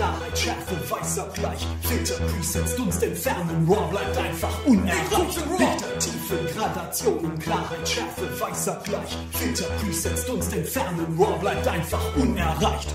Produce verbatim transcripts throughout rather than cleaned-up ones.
Klarheit, Schärfe, weißer Gleich. Filter, Presets, Dunst entfernen, Raw bleibt einfach unerreicht. Lichter, Tiefe, Gradationen, Klarheit, Schärfe, weißer Gleich. Filter, Presets, Dunst entfernen, Raw bleibt einfach unerreicht.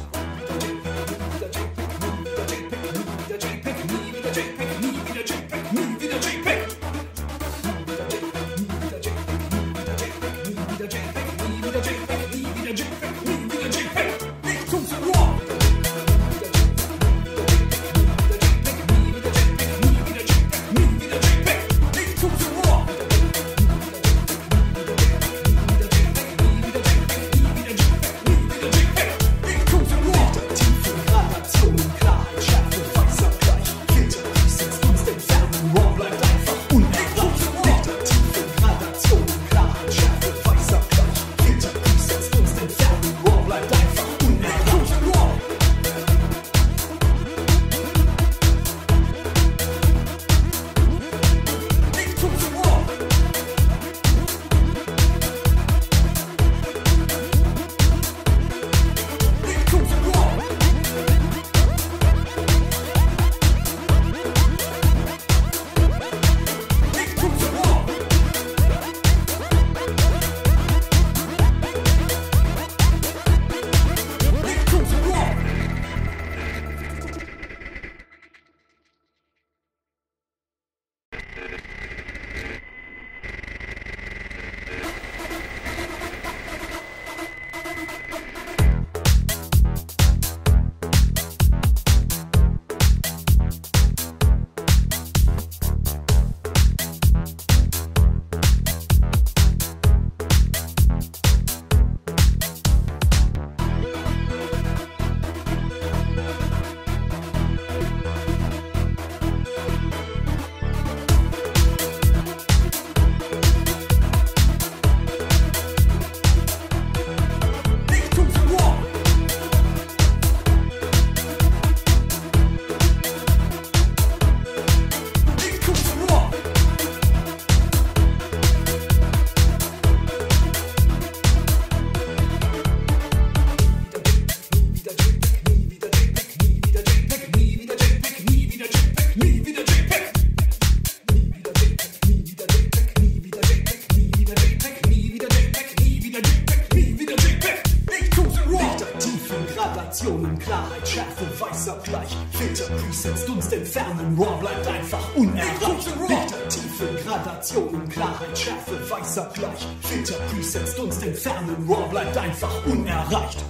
Klarheit, Schärfe, weißer Gleich. Filter, Presets, Dunst entfernen, Raw bleibt einfach unerreicht. Lichter, Tiefe, Gradationen, Klarheit, Schärfe, weißer Gleich. Filter, Presets, Dunst entfernen, Raw bleibt einfach unerreicht.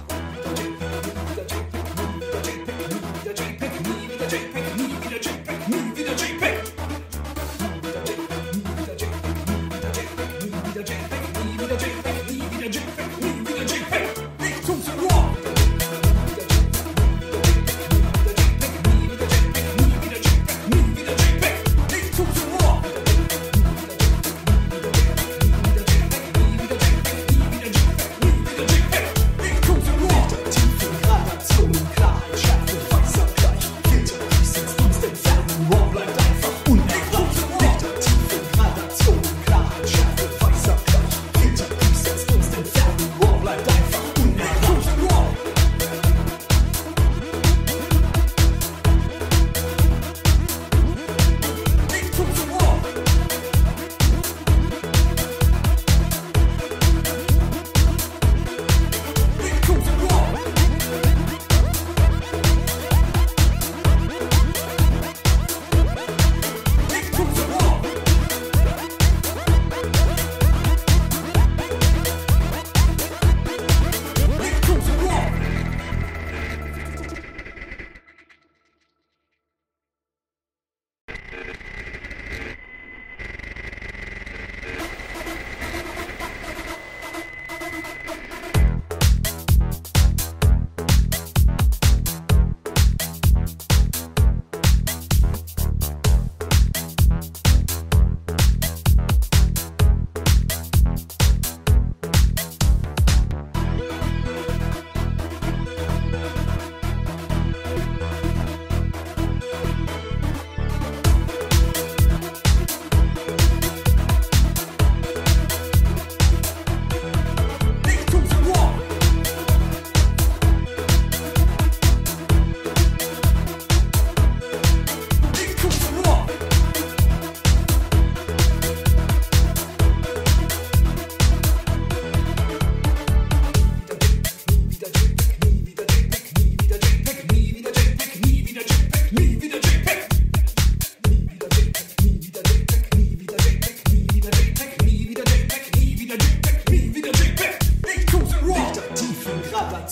Cool to roll.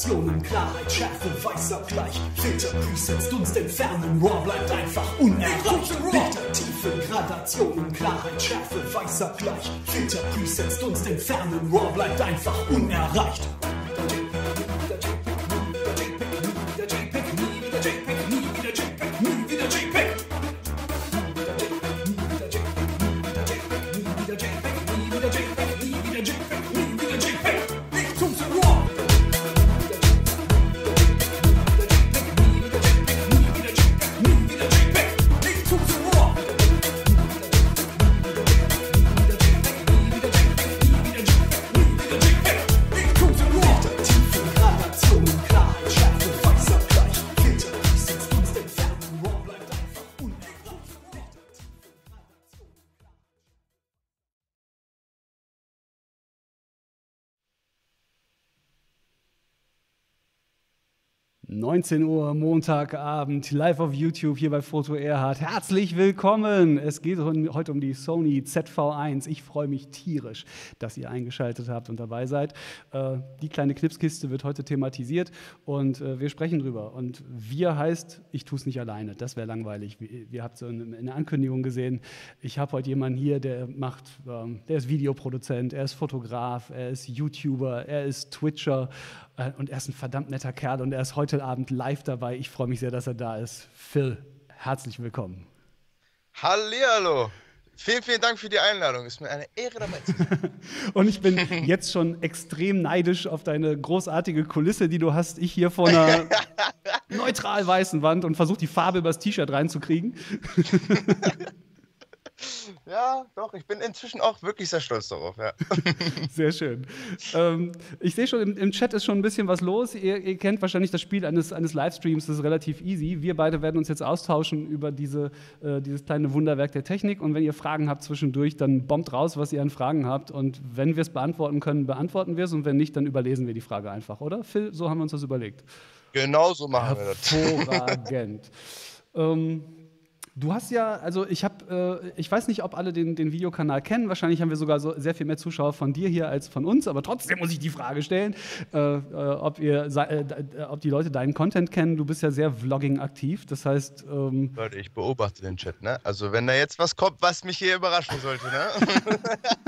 Gradationen, Klarheit, Schärfe, weißer Gleich, Filter, Presets, Dunst entfernen, Raw bleibt einfach unerreicht. Dichter, Tiefe, Gradationen, Klarheit, Schärfe, weißer Gleich, Filter, Presets, Dunst entfernen, Raw bleibt einfach unerreicht. neunzehn Uhr, Montagabend, live auf YouTube hier bei Foto Erhard. Herzlich willkommen! Es geht heute um die Sony Z V eins. Ich freue mich tierisch, dass ihr eingeschaltet habt und dabei seid. Die kleine Knipskiste wird heute thematisiert und wir sprechen drüber. Und wir heißt, ich tue es nicht alleine, das wäre langweilig. Ihr habt es in der Ankündigung gesehen. Ich habe heute jemanden hier, der macht, der ist Videoproduzent, er ist Fotograf, er ist YouTuber, er ist Twitcher. Und er ist ein verdammt netter Kerl und er ist heute Abend live dabei. Ich freue mich sehr, dass er da ist. Phil, herzlich willkommen. Hallihallo. Vielen, vielen Dank für die Einladung. Ist mir eine Ehre, dabei zu sein. Und ich bin jetzt schon extrem neidisch auf deine großartige Kulisse, die du hast. Ich hier vor einer neutral weißen Wand und versuche die Farbe übers T-Shirt reinzukriegen. Ja, doch, ich bin inzwischen auch wirklich sehr stolz darauf, ja. Sehr schön. Ähm, ich sehe schon, im, im Chat ist schon ein bisschen was los. Ihr, ihr kennt wahrscheinlich das Spiel eines, eines Livestreams, das ist relativ easy. Wir beide werden uns jetzt austauschen über diese, äh, dieses kleine Wunderwerk der Technik. Und wenn ihr Fragen habt zwischendurch, dann bombt raus, was ihr an Fragen habt. Und wenn wir es beantworten können, beantworten wir es. Und wenn nicht, dann überlesen wir die Frage einfach, oder? Phil, so haben wir uns das überlegt. Genau so machen wir das. Hervorragend. ähm, Du hast ja, also ich habe, äh, ich weiß nicht, ob alle den, den Videokanal kennen. Wahrscheinlich haben wir sogar so sehr viel mehr Zuschauer von dir hier als von uns. Aber trotzdem muss ich die Frage stellen, äh, äh, ob, ihr, äh, ob die Leute deinen Content kennen. Du bist ja sehr Vlogging aktiv. Das heißt, ähm Leute, ich beobachte den Chat, ne? Also wenn da jetzt was kommt, was mich hier überraschen sollte, ne?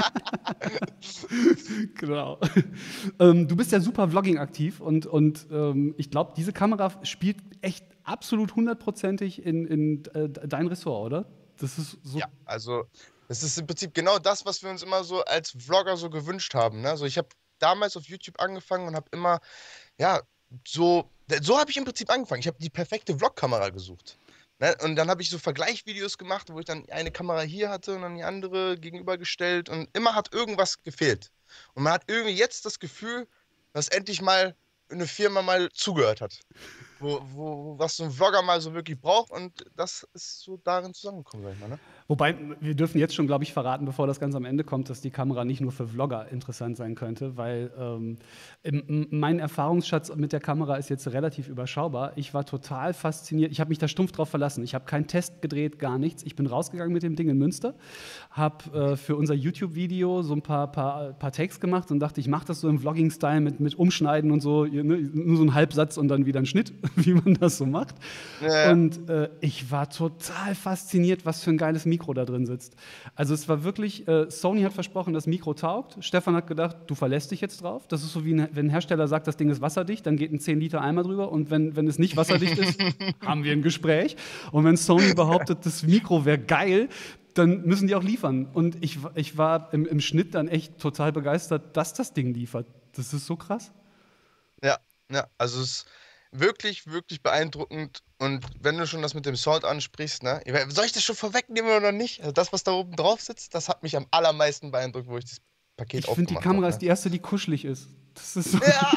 Genau. ähm, du bist ja super Vlogging aktiv und, und ähm, ich glaube, diese Kamera spielt echt absolut hundertprozentig in, in äh, dein Ressort, oder? Das ist so. Ja, also das ist im Prinzip genau das, was wir uns immer so als Vlogger so gewünscht haben. Ne? Also ich habe damals auf YouTube angefangen und habe immer, ja, so, so habe ich im Prinzip angefangen. Ich habe die perfekte Vlog-Kamera gesucht. Ne? Und dann habe ich so Vergleichvideos gemacht, wo ich dann eine Kamera hier hatte und dann die andere gegenübergestellt und immer hat irgendwas gefehlt. Und man hat irgendwie jetzt das Gefühl, dass endlich mal eine Firma mal zugehört hat. Wo, wo, was so ein Vlogger mal so wirklich braucht und das ist so darin zusammengekommen, sag ich mal, ne? Wobei, wir dürfen jetzt schon, glaube ich, verraten, bevor das ganz am Ende kommt, dass die Kamera nicht nur für Vlogger interessant sein könnte, weil ähm, im, mein Erfahrungsschatz mit der Kamera ist jetzt relativ überschaubar. Ich war total fasziniert. Ich habe mich da stumpf drauf verlassen. Ich habe keinen Test gedreht, gar nichts. Ich bin rausgegangen mit dem Ding in Münster, habe äh, für unser YouTube-Video so ein paar, paar, paar Takes gemacht und dachte, ich mache das so im Vlogging-Style mit, mit Umschneiden und so, ne, nur so ein Halbsatz und dann wieder ein Schnitt, wie man das so macht. Ja. Und äh, ich war total fasziniert, was für ein geiles Mikro da drin sitzt. Also es war wirklich, äh, Sony hat versprochen, das Mikro taugt. Stefan hat gedacht, du verlässt dich jetzt drauf. Das ist so wie ein, wenn ein Hersteller sagt, das Ding ist wasserdicht, dann geht ein zehn Liter Eimer drüber und wenn, wenn es nicht wasserdicht ist, haben wir ein Gespräch. Und wenn Sony behauptet, das Mikro wäre geil, dann müssen die auch liefern. Und ich, ich war im, im Schnitt dann echt total begeistert, dass das Ding liefert. Das ist so krass. Ja, ja, also es ist wirklich, wirklich beeindruckend. Und wenn du schon das mit dem Sound ansprichst, ne? Soll ich das schon vorwegnehmen oder nicht? Also das, was da oben drauf sitzt, das hat mich am allermeisten beeindruckt, wo ich das Paket aufgemacht habe. Ich finde, die Kamera ist die erste, die kuschelig ist. Das ist so. Ja!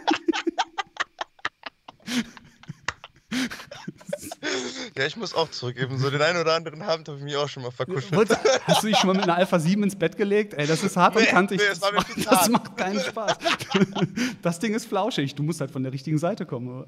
Ja, ich muss auch zurückgeben. So den einen oder anderen Abend habe ich mich auch schon mal verkuschelt. Hast du dich schon mal mit einer Alpha sieben ins Bett gelegt? Ey, das ist hart und nee, kantig. Nee, das, das, macht, das macht keinen Spaß. Das Ding ist flauschig. Du musst halt von der richtigen Seite kommen.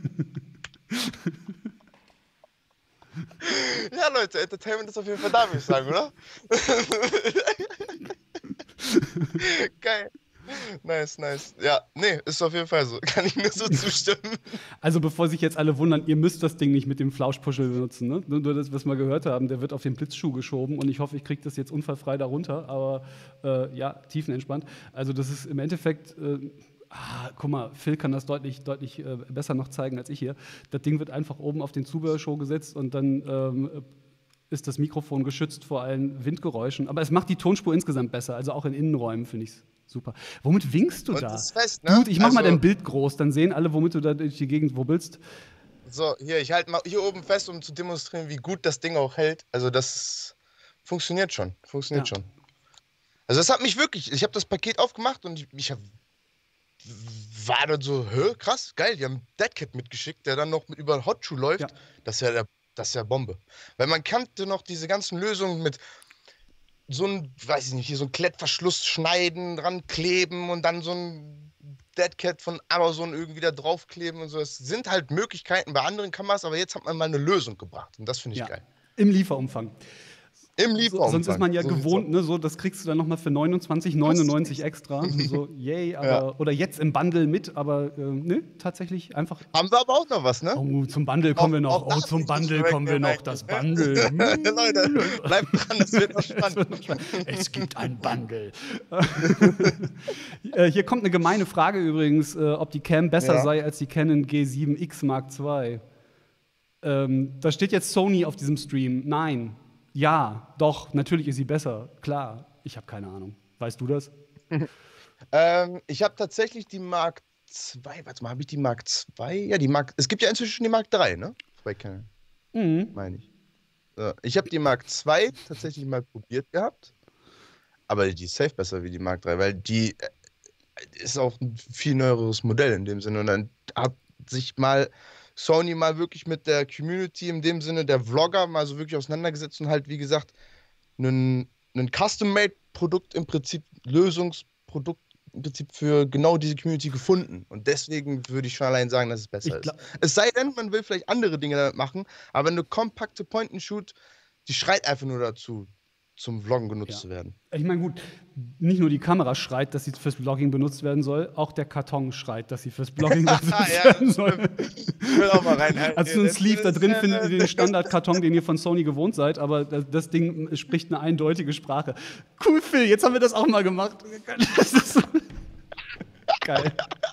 Ja, Leute, Entertainment ist auf jeden Fall da, würde ich sagen, oder? Geil. Nice, nice. Ja, nee, ist auf jeden Fall so. Kann ich nur so zustimmen. Also bevor sich jetzt alle wundern, ihr müsst das Ding nicht mit dem Flauschpuschel benutzen. Ne? Nur das, was wir gehört haben, der wird auf den Blitzschuh geschoben und ich hoffe, ich kriege das jetzt unfallfrei darunter, aber äh, ja, tiefenentspannt. Also das ist im Endeffekt, äh, ah, guck mal, Phil kann das deutlich, deutlich äh, besser noch zeigen als ich hier. Das Ding wird einfach oben auf den Zubehörschuh gesetzt und dann ähm, ist das Mikrofon geschützt vor allen Windgeräuschen. Aber es macht die Tonspur insgesamt besser, also auch in Innenräumen finde ich es super. Womit winkst du Und da? das ist fest, ne? Dude, ich mach mal Also- dein Bild groß, dann sehen alle, womit du da durch die Gegend wubbelst. So, hier, ich halte mal hier oben fest, um zu demonstrieren, wie gut das Ding auch hält. Also das funktioniert schon. Funktioniert Ja. schon. Also das hat mich wirklich, ich habe das Paket aufgemacht und ich, ich hab, war dann so, hä, krass, geil, die haben Deadcat mitgeschickt, der dann noch mit über Hotshoe läuft. Ja. Das ist ja der, das ist ja Bombe. Weil man kannte noch diese ganzen Lösungen mit so ein, weiß ich nicht, hier so ein Klettverschluss schneiden, dran kleben und dann so ein Deadcat von Amazon irgendwie da draufkleben und so. Es sind halt Möglichkeiten bei anderen Kameras, aber jetzt hat man mal eine Lösung gebracht und das finde ich Ja. geil. Im Lieferumfang. Im So, Lieferumfang. sonst ist man ja So sieht's gewohnt, aus. ne, so, das kriegst du dann nochmal für neunundzwanzig neunundneunzig extra. So, yay, aber, Ja. oder jetzt im Bundle mit, aber äh, ne, tatsächlich einfach. Haben wir aber auch noch was, ne? Oh, zum Bundle kommen wir noch. auch Oh, das zum nicht so Bundle schlecht, kommen wir ja, noch. nein. Das Bundle. Leute, bleibt dran, das wird noch spannend. Es gibt ein Bundle. Äh, Hier kommt eine gemeine Frage übrigens, äh, ob die Cam besser Ja. sei als die Canon G sieben X Mark zwei. Ähm, da steht jetzt Sony auf diesem Stream. Nein. Ja, doch, natürlich ist sie besser. Klar. Ich habe keine Ahnung. Weißt du das? Ähm, ich habe tatsächlich die Mark zwei. Warte mal, habe ich die Mark zwei? Ja, die Mark. Es gibt ja inzwischen die Mark drei, ne? Bei Canon, Mhm. meine ich. So, ich habe die Mark zwei tatsächlich mal probiert gehabt. Aber die ist safe besser wie die Mark drei, weil die äh, ist auch ein viel neueres Modell in dem Sinne. Und dann hat sich mal Sony mal wirklich mit der Community in dem Sinne der Vlogger mal so wirklich auseinandergesetzt und halt, wie gesagt, ein, ein Custom-Made-Produkt im Prinzip, Lösungsprodukt im Prinzip für genau diese Community gefunden. Und deswegen würde ich schon allein sagen, dass es besser Ich ist. glaub- Es sei denn, man will vielleicht andere Dinge damit machen, aber eine kompakte Point-and-Shoot, die schreit einfach nur dazu, zum Vloggen genutzt Ja. zu werden. Ich meine, gut, nicht nur die Kamera schreit, dass sie fürs Vlogging benutzt werden soll, auch der Karton schreit, dass sie fürs Vlogging benutzt Ja, werden soll. Ich will auch mal reinhalten. Als so ein Das Sleeve da ist, drin äh, findet ihr den Standardkarton, den ihr von Sony gewohnt seid, aber das, das Ding spricht eine eindeutige Sprache. Cool, Phil, jetzt haben wir das auch mal gemacht. Das ist so geil.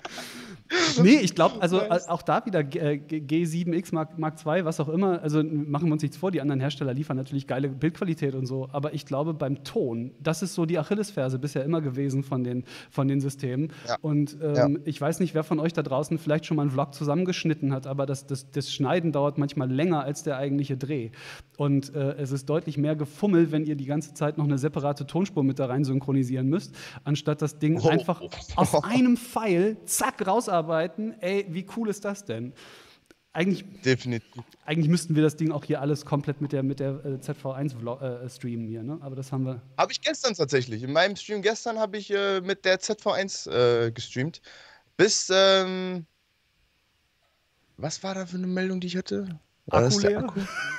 Nee, ich glaube, also Nice. auch da wieder äh, G sieben X Mark, Mark zwei, was auch immer, also machen wir uns nichts vor, die anderen Hersteller liefern natürlich geile Bildqualität und so, aber ich glaube beim Ton, das ist so die Achillesferse bisher immer gewesen von den, von den Systemen. Ja. Und ähm, Ja. ich weiß nicht, wer von euch da draußen vielleicht schon mal einen Vlog zusammengeschnitten hat, aber das, das, das Schneiden dauert manchmal länger als der eigentliche Dreh. Und äh, es ist deutlich mehr Gefummel, wenn ihr die ganze Zeit noch eine separate Tonspur mit da rein synchronisieren müsst, anstatt das Ding Oh. einfach aus einem Pfeil, zack, rausarbeiten. Ey, wie cool ist das denn? Eigentlich, Definitiv. eigentlich müssten wir das Ding auch hier alles komplett mit der, mit der äh, Z V eins Vlog, äh, streamen hier, ne? Aber das haben wir. Habe ich gestern tatsächlich. In meinem Stream gestern habe ich äh, mit der Z V eins äh, gestreamt. Bis, ähm, was war da für eine Meldung, die ich hatte? War Akku das der leer? Akku?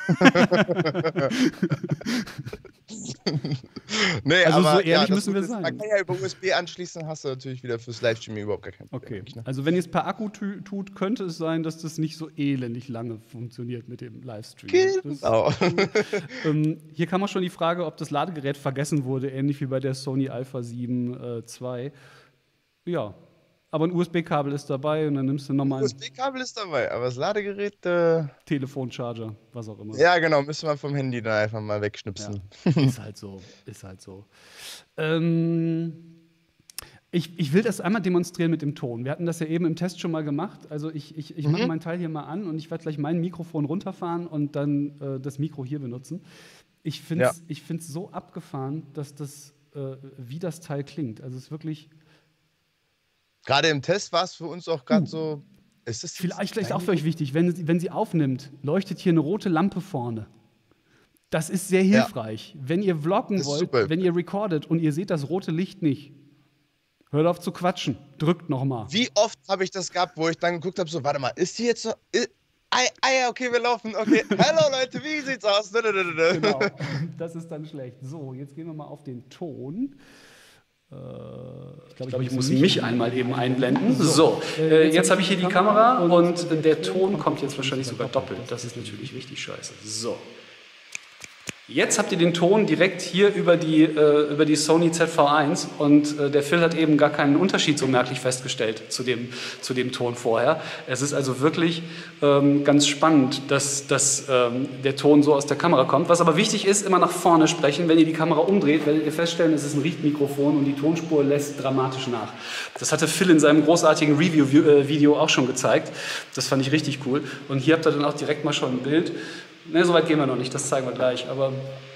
nee, Also so aber, ehrlich ja, das müssen wir Gute ist, sein. Man kann ja über U S B anschließen, hast du natürlich wieder fürs Livestreaming überhaupt gar kein Problem. Okay. eigentlich, ne? Also wenn ihr es per Akku tü- tut, könnte es sein, dass das nicht so elendig lange funktioniert mit dem Livestream. Das, Genau. ähm, hier kam auch schon die Frage, ob das Ladegerät vergessen wurde, ähnlich wie bei der Sony Alpha sieben äh, zwei. Ja, aber ein U S B-Kabel ist dabei und dann nimmst du nochmal U einen S B-Kabel ist dabei, aber das Ladegerät, äh, Telefoncharger, was auch immer. ja genau, müssen wir vom Handy dann einfach mal wegschnipsen. Ist halt so, ist halt so. Ähm, ich, ich will das einmal demonstrieren mit dem Ton. Wir hatten das ja eben im Test schon mal gemacht. Also ich, ich, ich mache meinen Teil hier mal an und ich werde gleich mein Mikrofon runterfahren und dann äh, das Mikro hier benutzen. Ich finde es Ja. ich find's so abgefahren, dass das, äh, wie das Teil klingt. Also es ist wirklich, Gerade im Test war es für uns auch gerade so. Ist das jetzt vielleicht, vielleicht dein auch für euch wichtig, wenn, sie- wenn sie aufnimmt, leuchtet hier eine rote Lampe vorne. Das ist sehr hilfreich. Wenn ihr vloggen Das ist wollt, super. wenn ihr recordet und ihr seht das rote Licht nicht, hört auf zu quatschen, drückt noch mal. Wie oft habe ich das gehabt, wo ich dann geguckt habe, so, warte mal, ist die jetzt so. i- Ah, ah ja, okay, wir laufen. Okay, hallo Leute, wie sieht's aus? Dö, dö, dö, dö. Genau, das ist dann schlecht. So, jetzt gehen wir mal auf den Ton. Äh, Ich glaube, ich muss mich einmal eben einblenden. So, äh, jetzt habe ich hier die Kamera und der Ton kommt jetzt wahrscheinlich sogar doppelt. Das ist natürlich richtig scheiße. So. Jetzt habt ihr den Ton direkt hier über die, äh, über die Sony Z V eins und äh, der Phil hat eben gar keinen Unterschied so merklich festgestellt zu dem, zu dem Ton vorher. Es ist also wirklich ähm, ganz spannend, dass, dass ähm, der Ton so aus der Kamera kommt. Was aber wichtig ist, immer nach vorne sprechen. Wenn ihr die Kamera umdreht, werdet ihr feststellen, es ist ein Richtmikrofon und die Tonspur lässt dramatisch nach. Das hatte Phil in seinem großartigen Review-Video auch schon gezeigt. Das fand ich richtig cool. Und hier habt ihr dann auch direkt mal schon ein Bild. Ne, so weit gehen wir noch nicht, das zeigen wir gleich, aber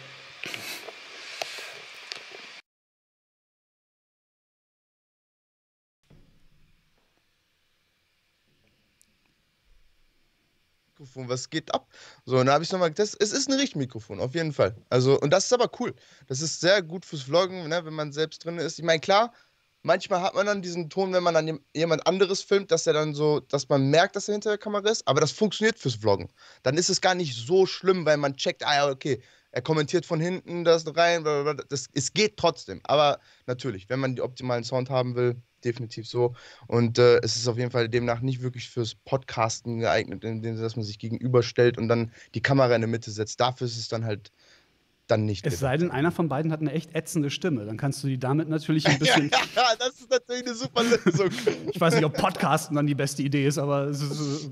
Mikrofon, was geht ab? So, und da habe ich nochmal getestet, es ist ein Richtmikrofon, auf jeden Fall. Also, und das ist aber cool. Das ist sehr gut fürs Vloggen, ne, wenn man selbst drin ist. Ich meine, klar, manchmal hat man dann diesen Ton, wenn man dann jemand anderes filmt, dass er dann so, dass man merkt, dass er hinter der Kamera ist, aber das funktioniert fürs Vloggen. Dann ist es gar nicht so schlimm, weil man checkt, ah ja, okay, er kommentiert von hinten das rein, das, es geht trotzdem. Aber natürlich, wenn man die optimalen Sound haben will, definitiv so. Und äh, es ist auf jeden Fall demnach nicht wirklich fürs Podcasten geeignet, in dem Sinne, dass man sich gegenüberstellt und dann die Kamera in der Mitte setzt. Dafür ist es dann halt dann nicht. Es sei denn, einer von beiden hat eine echt ätzende Stimme. Dann kannst du die damit natürlich ein bisschen. Ja, das ist natürlich eine super Lösung. Ich weiß nicht, ob Podcasten dann die beste Idee ist, aber es ist,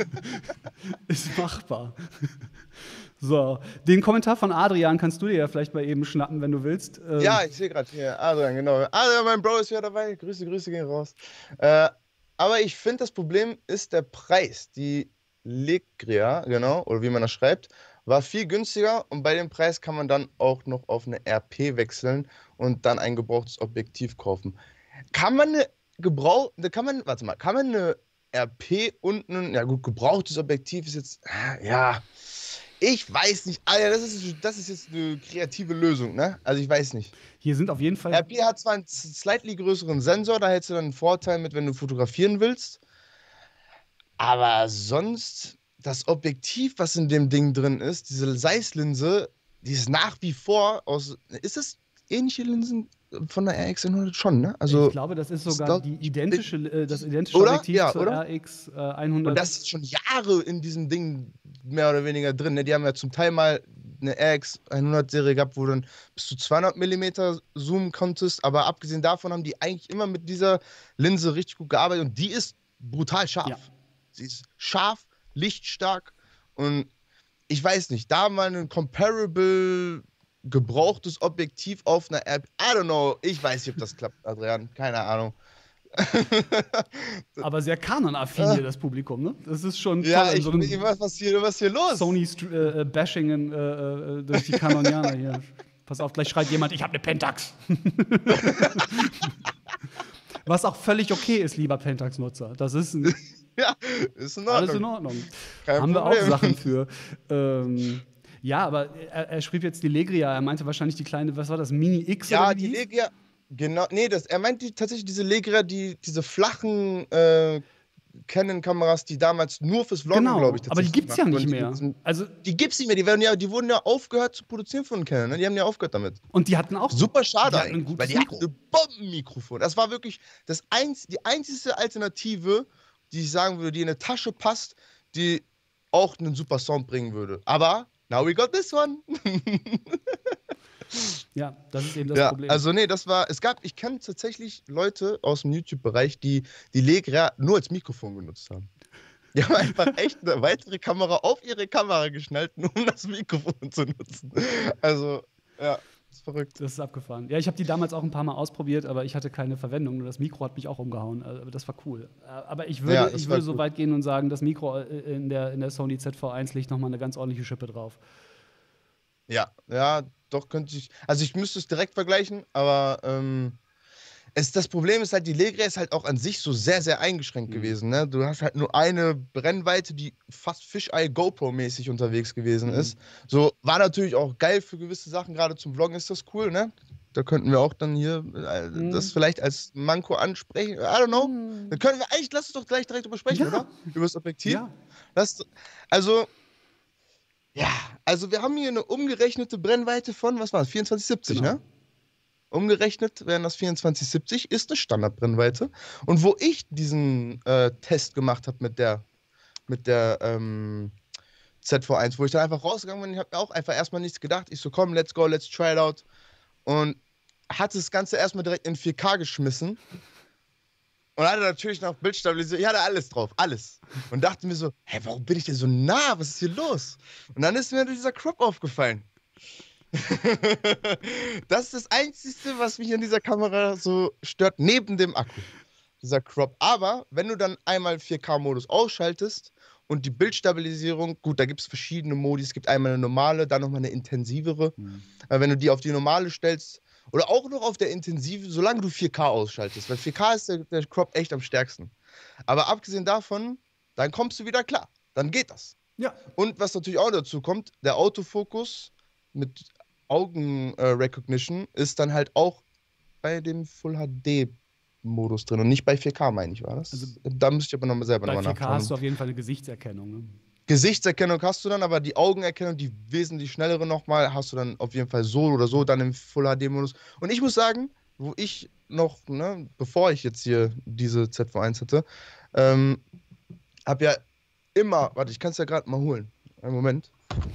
ist machbar. So, den Kommentar von Adrian kannst du dir ja vielleicht mal eben schnappen, wenn du willst. Ähm ja, ich sehe gerade hier. Adrian, genau. Adrian, mein Bro ist wieder dabei. Grüße, Grüße gehen raus. Äh, aber ich finde, das Problem ist der Preis. Die Legria, genau, oder wie man das schreibt, war viel günstiger und bei dem Preis kann man dann auch noch auf eine R P wechseln und dann ein gebrauchtes Objektiv kaufen. Kann man eine Gebrauch, kann man, warte mal, kann man eine R P und ein, ja gut, gebrauchtes Objektiv ist jetzt, ja, ich weiß nicht, Alter, das ist, das ist jetzt eine kreative Lösung, ne? Also ich weiß nicht. Hier sind auf jeden Fall... R P hat zwar einen slightly größeren Sensor, da hättest du dann einen Vorteil mit, wenn du fotografieren willst, aber sonst... Das Objektiv, was in dem Ding drin ist, diese Zeiss-Linse, die ist nach wie vor aus. Ist das ähnliche Linsen von der R X hundert schon, ne? Also, ich glaube, das ist sogar die identische, äh, das identische oder? Objektiv Ja, zur oder? R X hundert. Und das ist schon Jahre in diesem Ding mehr oder weniger drin. Ne? Die haben ja zum Teil mal eine R X hundert-Serie gehabt, wo du dann bis zu zweihundert Millimeter zoomen konntest. Aber abgesehen davon haben die eigentlich immer mit dieser Linse richtig gut gearbeitet. Und die ist brutal scharf. Ja. Sie ist scharf, lichtstark und ich weiß nicht, da mal ein comparable gebrauchtes Objektiv auf einer App, I don't know, ich weiß nicht, ob das klappt, Adrian, keine Ahnung. Aber sehr Canon-affin hier, das Publikum, ne? Das ist schon toll. Ja, ich, so ein ich weiß, was hier, was hier los? Sony-Bashing äh, äh, durch die Canonianer hier. Pass auf, gleich schreit jemand, ich habe eine Pentax. Was auch völlig okay ist, lieber Pentax-Nutzer. Das ist ein Ja, ist in Ordnung. Alles in Ordnung. Kein Haben Problem. wir auch Sachen für. Ähm, ja, aber er, er schrieb jetzt die Legria. Er meinte wahrscheinlich die kleine, was war das, Mini X? Ja, oder wie die hieß? Legria, genau, nee, das, er meint die, tatsächlich diese Legria, die, diese flachen äh, Canon-Kameras, die damals nur fürs Vloggen, Genau, glaube ich, aber die tatsächlich gibt's ja gemacht nicht wurden. mehr. Die, sind- Also, die gibt's nicht mehr, die, werden ja, die wurden ja aufgehört zu produzieren von Canon, ne? Die haben ja aufgehört damit. und die hatten auch Super schade die hatten ein eigentlich, gutes weil die Mikro. hatten ein Bombenmikrofon. Das war wirklich das einz die einzige Alternative, die ich sagen würde, die in eine Tasche passt, die auch einen super Sound bringen würde. Aber now we got this one. Ja, das ist eben das Ja, Problem. also nee, das war, es gab, ich kenne tatsächlich Leute aus dem YouTube-Bereich, die die Legria nur als Mikrofon genutzt haben. Die haben einfach echt eine weitere Kamera auf ihre Kamera geschnallt, nur um das Mikrofon zu nutzen. Also, ja, ist verrückt. Das ist abgefahren. Ja, ich habe die damals auch ein paar Mal ausprobiert, aber ich hatte keine Verwendung. Nur das Mikro hat mich auch umgehauen. Also, das war cool. Äh, Aber ich würde, Ja, das ich war würde so cool. weit gehen und sagen, das Mikro äh, in der, in der Sony Z V eins legt nochmal eine ganz ordentliche Schippe drauf. Ja, ja, doch könnte ich. Also ich müsste es direkt vergleichen, aber ähm, es, das Problem ist halt, die Legria ist halt auch an sich so sehr, sehr eingeschränkt Mhm. gewesen. Ne? Du hast halt nur eine Brennweite, die fast Fisheye GoPro-mäßig unterwegs gewesen Mhm. ist. So, war natürlich auch geil für gewisse Sachen, gerade zum Vloggen ist das cool, ne? Da könnten wir auch dann hier äh, Mhm. das vielleicht als Manko ansprechen. I don't know. Mhm. Dann können wir eigentlich, lass uns doch gleich direkt drüber sprechen, Ja. oder? Über das Objektiv. Ja. Das, also, ja, also wir haben hier eine umgerechnete Brennweite von, was war das, vierundzwanzig siebzig, Genau. ne? Umgerechnet wären das vierundzwanzig siebzig, ist eine Standardbrennweite. Und wo ich diesen äh, Test gemacht habe mit der, mit der ähm, Z V eins, wo ich dann einfach rausgegangen bin, ich habe mir auch einfach erstmal nichts gedacht. Ich so, komm, let's go, let's try it out. Und hatte das Ganze erstmal direkt in vier K geschmissen. Und hatte natürlich noch Bildstabilisierung. Ich hatte alles drauf, alles. Und dachte mir so, hä, warum bin ich denn so nah? Was ist hier los? Und dann ist mir dieser Crop aufgefallen. Das ist das Einzige, was mich an dieser Kamera so stört, neben dem Akku. Dieser Crop. Aber wenn du dann einmal vier K-Modus ausschaltest und die Bildstabilisierung, gut, da gibt es verschiedene Modi. Es gibt einmal eine normale, dann nochmal eine intensivere. Mhm. Wenn du die auf die normale stellst, oder auch noch auf der intensive, solange du vier K ausschaltest. Weil vier K ist der, der Crop echt am stärksten. Aber abgesehen davon, dann kommst du wieder klar. Dann geht das. Ja. Und was natürlich auch dazu kommt, der Autofokus mit Augen-Recognition äh, ist dann halt auch bei dem Full-H D-Modus drin und nicht bei vier K, meine ich, war das? Also, da müsste ich aber noch mal selber nochmal nachschauen. Bei vier K hast du auf jeden Fall eine Gesichtserkennung. Ne? Gesichtserkennung hast du dann, aber die Augenerkennung, die wesentlich schnellere nochmal, hast du dann auf jeden Fall so oder so dann im Full-H D-Modus. Und ich muss sagen, wo ich noch, ne, bevor ich jetzt hier diese Z V eins hatte, ähm, habe ja immer, warte, ich kann es ja gerade mal holen. Einen Moment.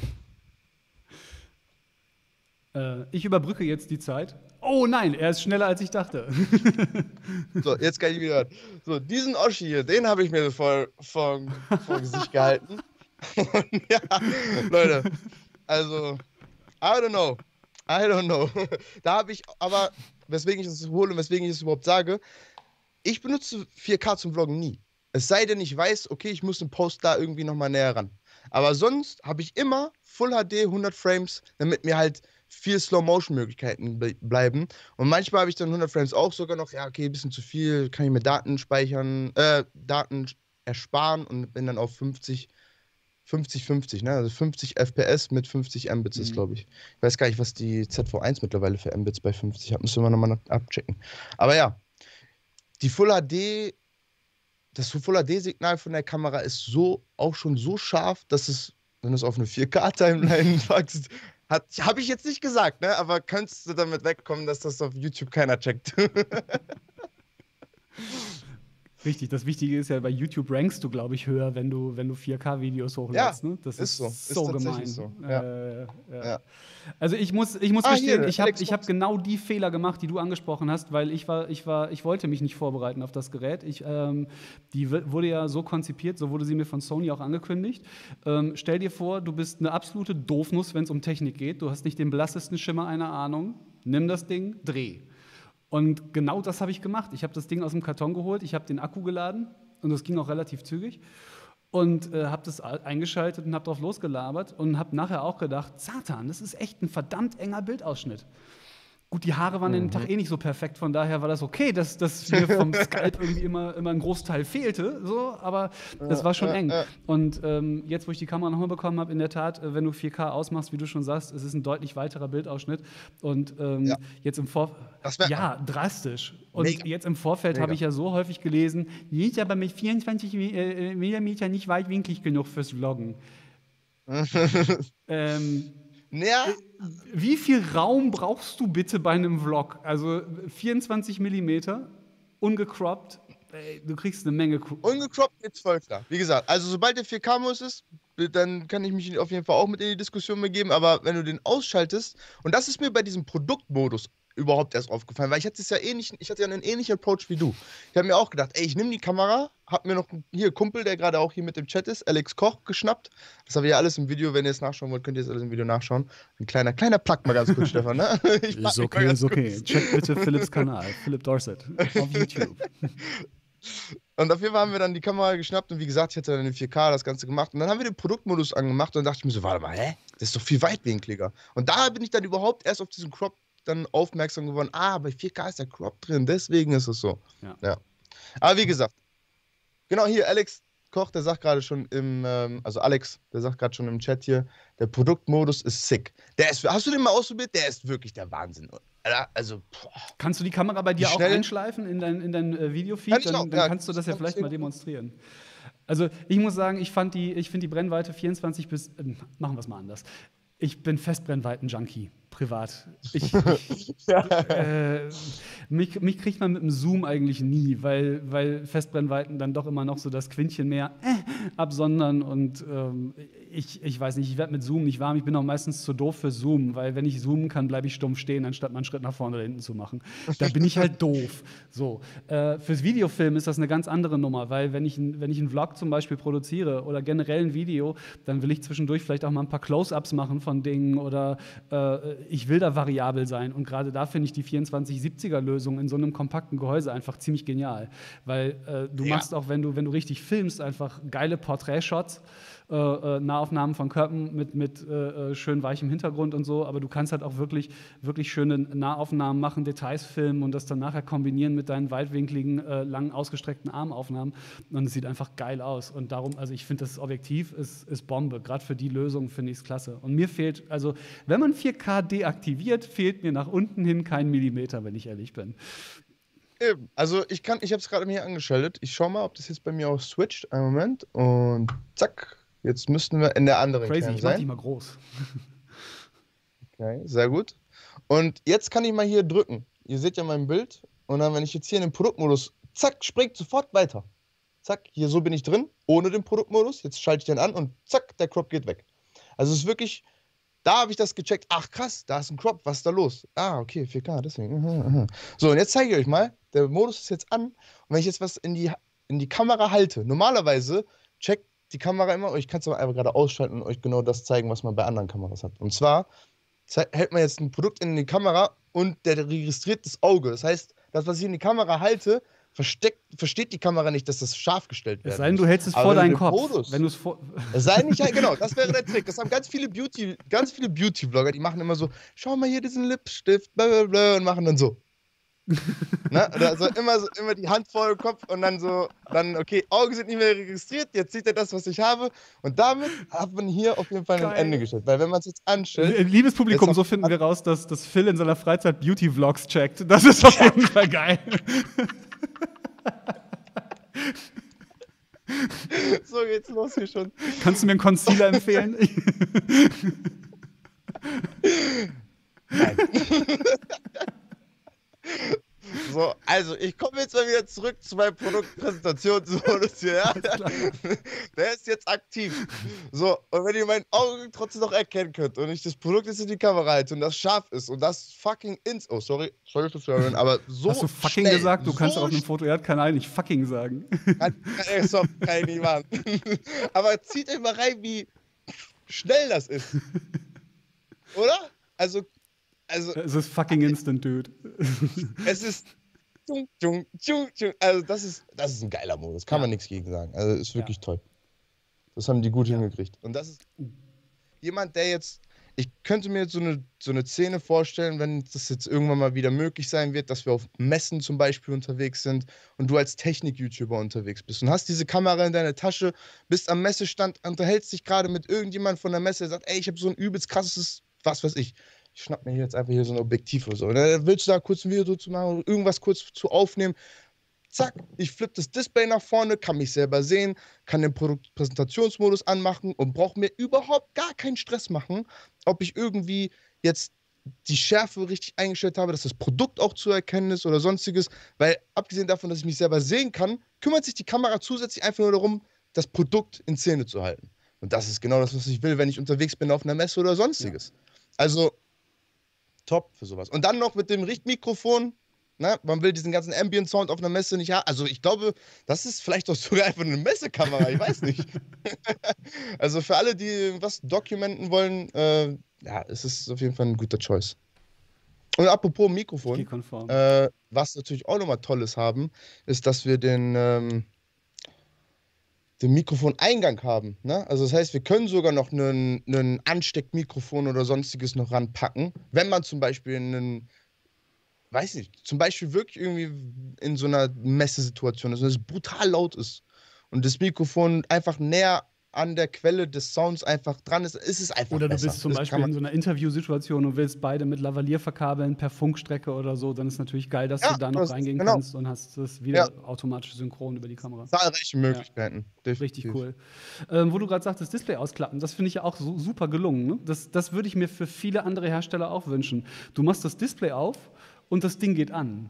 Äh, ich überbrücke jetzt die Zeit. Oh nein, er ist schneller, als ich dachte. So, jetzt kann ich wieder. So, diesen Oschi hier, den habe ich mir vor, vor, vor Gesicht gehalten. Und ja, Leute, also, I don't know. I don't know. Da habe ich, aber, weswegen ich das hole und weswegen ich das überhaupt sage, ich benutze vier K zum Vloggen nie. Es sei denn, ich weiß, okay, ich muss einen Post da irgendwie nochmal näher ran. Aber sonst habe ich immer Full H D, hundert Frames, damit mir halt viel Slow-Motion-Möglichkeiten bleiben. Und manchmal habe ich dann hundert Frames auch sogar noch, ja, okay, ein bisschen zu viel, kann ich mir Daten speichern, äh, Daten ersparen und bin dann auf fünfzig, fünfzig, fünfzig, ne? Also fünfzig F P S mit fünfzig Mbits mhm. ist, glaube ich. Ich weiß gar nicht, was die Z V eins mittlerweile für Mbits bei fünfzig hat, müssen wir nochmal abchecken. Aber ja, die Full H D, das Full H D-Signal von der Kamera ist so, auch schon so scharf, dass es, wenn du es auf eine vier K-Timeline packst, habe ich jetzt nicht gesagt, ne? Aber könntest du damit wegkommen, dass das auf YouTube keiner checkt? Richtig, das Wichtige ist ja, bei YouTube rankst du, glaube ich, höher, wenn du, wenn du vier K-Videos hochlädst. Ja, ne? Das ist ist so, so ist gemein. So. Ja. Äh, ja. Ja. Also ich muss, ich muss ah, gestehen, hier, ich habe ich hab genau die Fehler gemacht, die du angesprochen hast, weil ich war, ich war, ich wollte mich nicht vorbereiten auf das Gerät. Ich, ähm, die wurde ja so konzipiert, so wurde sie mir von Sony auch angekündigt. Ähm, stell dir vor, du bist eine absolute Doofnuss, wenn es um Technik geht. Du hast nicht den blassesten Schimmer einer Ahnung. Nimm das Ding, dreh. Und genau das habe ich gemacht. Ich habe das Ding aus dem Karton geholt, ich habe den Akku geladen und das ging auch relativ zügig. Und äh, habe das eingeschaltet und habe drauf losgelabert und habe nachher auch gedacht, Satan, das ist echt ein verdammt enger Bildausschnitt. Gut, die Haare waren mhm. den Tag eh nicht so perfekt, von daher war das okay, dass, dass mir vom Skalp irgendwie immer, immer ein Großteil fehlte, so, aber das war schon eng. Und ähm, jetzt, wo ich die Kamera nochmal bekommen habe, in der Tat, wenn du vier K ausmachst, wie du schon sagst, es ist ein deutlich weiterer Bildausschnitt. Und ähm, ja. jetzt im Vorfeld, ja, drastisch. Und Mega. jetzt im Vorfeld habe ich ja so häufig gelesen, die ist aber mit vierundzwanzig Millimeter nicht weitwinklig genug fürs Vloggen. ähm, Ja. Wie viel Raum brauchst du bitte bei einem Vlog? Also vierundzwanzig Millimeter, ungecroppt, ey, du kriegst eine Menge. Ungecroppt geht's voll klar. Wie gesagt, also sobald der vier K-Modus ist, dann kann ich mich auf jeden Fall auch mit in die Diskussion begeben, aber wenn du den ausschaltest, und das ist mir bei diesem Produktmodus überhaupt erst aufgefallen, weil ich hatte es ja ähnlich, ich hatte ja einen ähnlichen Approach wie du. Ich habe mir auch gedacht, ey, ich nehme die Kamera, hab mir noch hier einen Kumpel, der gerade auch hier mit im Chat ist, Alex Koch, geschnappt. Das habe ich ja alles im Video, wenn ihr es nachschauen wollt, könnt ihr es alles im Video nachschauen. Ein kleiner, kleiner Plug mal ganz kurz, Stefan, ne? Ich ist okay, ist okay. Kurz. Checkt bitte Philips Kanal, Philip Dorset, auf YouTube. Und auf jeden Fall haben wir dann die Kamera geschnappt und wie gesagt, ich hatte dann in vier K das Ganze gemacht. Und dann haben wir den Produktmodus angemacht und dann dachte ich mir so, warte mal, hä? Das ist doch viel weitwinkliger. Und da bin ich dann überhaupt erst auf diesen Crop dann aufmerksam geworden, ah, bei vier K ist der Crop drin, deswegen ist es so. Ja. ja. Aber wie gesagt, genau hier, Alex Koch, der sagt gerade schon im, ähm, also Alex, der sagt gerade schon im Chat hier, der Produktmodus ist sick. Der ist, hast du den mal ausprobiert? Der ist wirklich der Wahnsinn. Also, boah. Kannst du die Kamera bei dir auch einschleifen in dein, in dein äh, Videofeed? Dann, dann ja, kannst du das ja vielleicht mal demonstrieren. Also ich muss sagen, ich fand die, ich finde die Brennweite vierundzwanzig bis, äh, machen wir es mal anders. Ich bin Festbrennweiten-Junkie, privat. Ich, ich, äh, mich, mich kriegt man mit dem Zoom eigentlich nie, weil, weil Festbrennweiten dann doch immer noch so das Quintchen mehr äh, absondern und ähm, ich, ich weiß nicht, ich werde mit Zoom nicht warm. Ich bin auch meistens zu doof für Zoom, weil wenn ich zoomen kann, bleibe ich stumpf stehen, anstatt mal einen Schritt nach vorne oder hinten zu machen. Da bin ich halt doof. So. Äh, fürs Videofilm ist das eine ganz andere Nummer, weil wenn ich, wenn ich einen Vlog zum Beispiel produziere oder generell ein Video, dann will ich zwischendurch vielleicht auch mal ein paar Close-Ups machen von Dingen oder äh, ich will da variabel sein. Und gerade da finde ich die vierundzwanzig siebziger Lösung in so einem kompakten Gehäuse einfach ziemlich genial. Weil äh, du ja. machst auch, wenn du, wenn du richtig filmst, einfach geile Porträtshots, äh, äh, Nahaufnahmen von Körpern mit, mit äh, schön weichem Hintergrund und so, aber du kannst halt auch wirklich, wirklich schöne Nahaufnahmen machen, Details filmen und das dann nachher kombinieren mit deinen weitwinkligen, äh, lang ausgestreckten Armaufnahmen und es sieht einfach geil aus und darum, also ich finde, das Objektiv ist, ist Bombe, gerade für die Lösung finde ich es klasse und mir fehlt, also wenn man vier K deaktiviert, fehlt mir nach unten hin kein Millimeter, wenn ich ehrlich bin. Eben. Also ich kann, ich habe es gerade mir angeschaltet. Ich schaue mal, ob das jetzt bei mir auch switcht. Einen Moment. Und zack. Jetzt müssten wir in der anderen Crazy, Cam ich mach sein. die mal groß. Okay, sehr gut. Und jetzt kann ich mal hier drücken. Ihr seht ja mein Bild. Und dann, wenn ich jetzt hier in den Produktmodus, zack, springt sofort weiter. Zack, hier so bin ich drin, ohne den Produktmodus. Jetzt schalte ich den an und zack, der Crop geht weg. Also es ist wirklich, da habe ich das gecheckt. Ach krass, da ist ein Crop, was ist da los? Ah, okay, vier K, deswegen. Aha, aha. So, und jetzt zeige ich euch mal, der Modus ist jetzt an. Und wenn ich jetzt was in die, in die Kamera halte, normalerweise checkt die Kamera immer, ich kann es aber einfach gerade ausschalten und euch genau das zeigen, was man bei anderen Kameras hat. Und zwar hält man jetzt ein Produkt in die Kamera und der registriert das Auge. Das heißt, das, was ich in die Kamera halte, versteckt, versteht die Kamera nicht, dass das scharf gestellt wird. Es sei denn, du hältst es aber vor deinen Kopf. Modus, wenn vor es sei nicht, ja, genau, das wäre der Trick. Das haben ganz viele Beauty, ganz viele Beauty-Vlogger, die machen immer so, schau mal hier diesen Lippenstift, blablabla, und machen dann so. Ne? Also immer, so, immer die Hand vor dem Kopf und dann so, dann, okay, Augen sind nicht mehr registriert, jetzt sieht er das, was ich habe. Und damit hat man hier auf jeden Fall Geil. ein Ende gestellt. Weil wenn man es jetzt anstellt. Liebes Publikum, so finden wir raus, dass, dass Phil in seiner Freizeit Beauty-Vlogs checkt. Das ist auf jeden Fall geil. So geht's los hier schon. Kannst du mir einen Concealer empfehlen? Nein. So, also ich komme jetzt mal wieder zurück zu meinem Produktpräsentationsmodus hier, ja? Der ist jetzt aktiv. So, und wenn ihr meinen Augen trotzdem noch erkennen könnt und ich das Produkt jetzt in die Kamera halte und das scharf ist und das fucking ins... Oh, sorry, sorry fürs Hören, aber so Hast du fucking schnell, gesagt? Du so kannst auf einem Foto, er hat keinen ein, nicht fucking sagen. Kann, kann, sorry, kann ich nicht machen. Aber zieht euch mal rein, wie schnell das ist. Oder? Also... Also, es ist fucking instant, dude. Es ist. Also, das ist, das ist ein geiler Modus. Kann ja. man nichts gegen sagen. Also, ist wirklich ja. toll. Das haben die gut ja. hingekriegt. Und das ist jemand, der jetzt. Ich könnte mir jetzt so eine, so eine Szene vorstellen, wenn das jetzt irgendwann mal wieder möglich sein wird, dass wir auf Messen zum Beispiel unterwegs sind und du als Technik-YouTuber unterwegs bist und hast diese Kamera in deiner Tasche, bist am Messestand, unterhältst dich gerade mit irgendjemandem von der Messe, der sagt, ey, ich habe so ein übelst krasses, was weiß ich. Ich schnapp mir jetzt einfach hier so ein Objektiv oder so. Und dann willst du da kurz ein Video zu machen, irgendwas kurz zu aufnehmen. Zack, ich flippe das Display nach vorne, kann mich selber sehen, kann den Produktpräsentationsmodus anmachen und brauche mir überhaupt gar keinen Stress machen, ob ich irgendwie jetzt die Schärfe richtig eingestellt habe, dass das Produkt auch zu erkennen ist oder sonstiges. Weil abgesehen davon, dass ich mich selber sehen kann, kümmert sich die Kamera zusätzlich einfach nur darum, das Produkt in Szene zu halten. Und das ist genau das, was ich will, wenn ich unterwegs bin auf einer Messe oder sonstiges. Ja. Also top für sowas. Und dann noch mit dem Richtmikrofon. Ne? Man will diesen ganzen Ambient-Sound auf einer Messe nicht haben. Also ich glaube, das ist vielleicht auch sogar einfach eine Messekamera. Ich weiß nicht. Also für alle, die was documenten wollen, äh, ja, es ist auf jeden Fall ein guter Choice. Und apropos Mikrofon, äh, was natürlich auch nochmal Tolles haben, ist, dass wir den, ähm, den Mikrofoneingang haben. Ne? Also das heißt, wir können sogar noch einen, einen Ansteckmikrofon oder sonstiges noch ranpacken, wenn man zum Beispiel einen, weiß nicht, zum Beispiel wirklich irgendwie in so einer Messesituation ist und es brutal laut ist und das Mikrofon einfach näher an der Quelle des Sounds einfach dran ist, ist es einfach Oder du besser. bist zum Das Beispiel kann man, in so einer Interviewsituation und willst beide mit Lavalier verkabeln per Funkstrecke oder so, dann ist natürlich geil, dass ja, du da noch das, reingehen genau. kannst und hast das wieder Ja, automatisch synchron über die Kamera. zahlreiche Möglichkeiten. Richtig Definitiv. cool. Ähm, wo du gerade sagtest, Display ausklappen, das finde ich ja auch so, super gelungen. Ne? Das, das würde ich mir für viele andere Hersteller auch wünschen. Du machst das Display auf und das Ding geht an.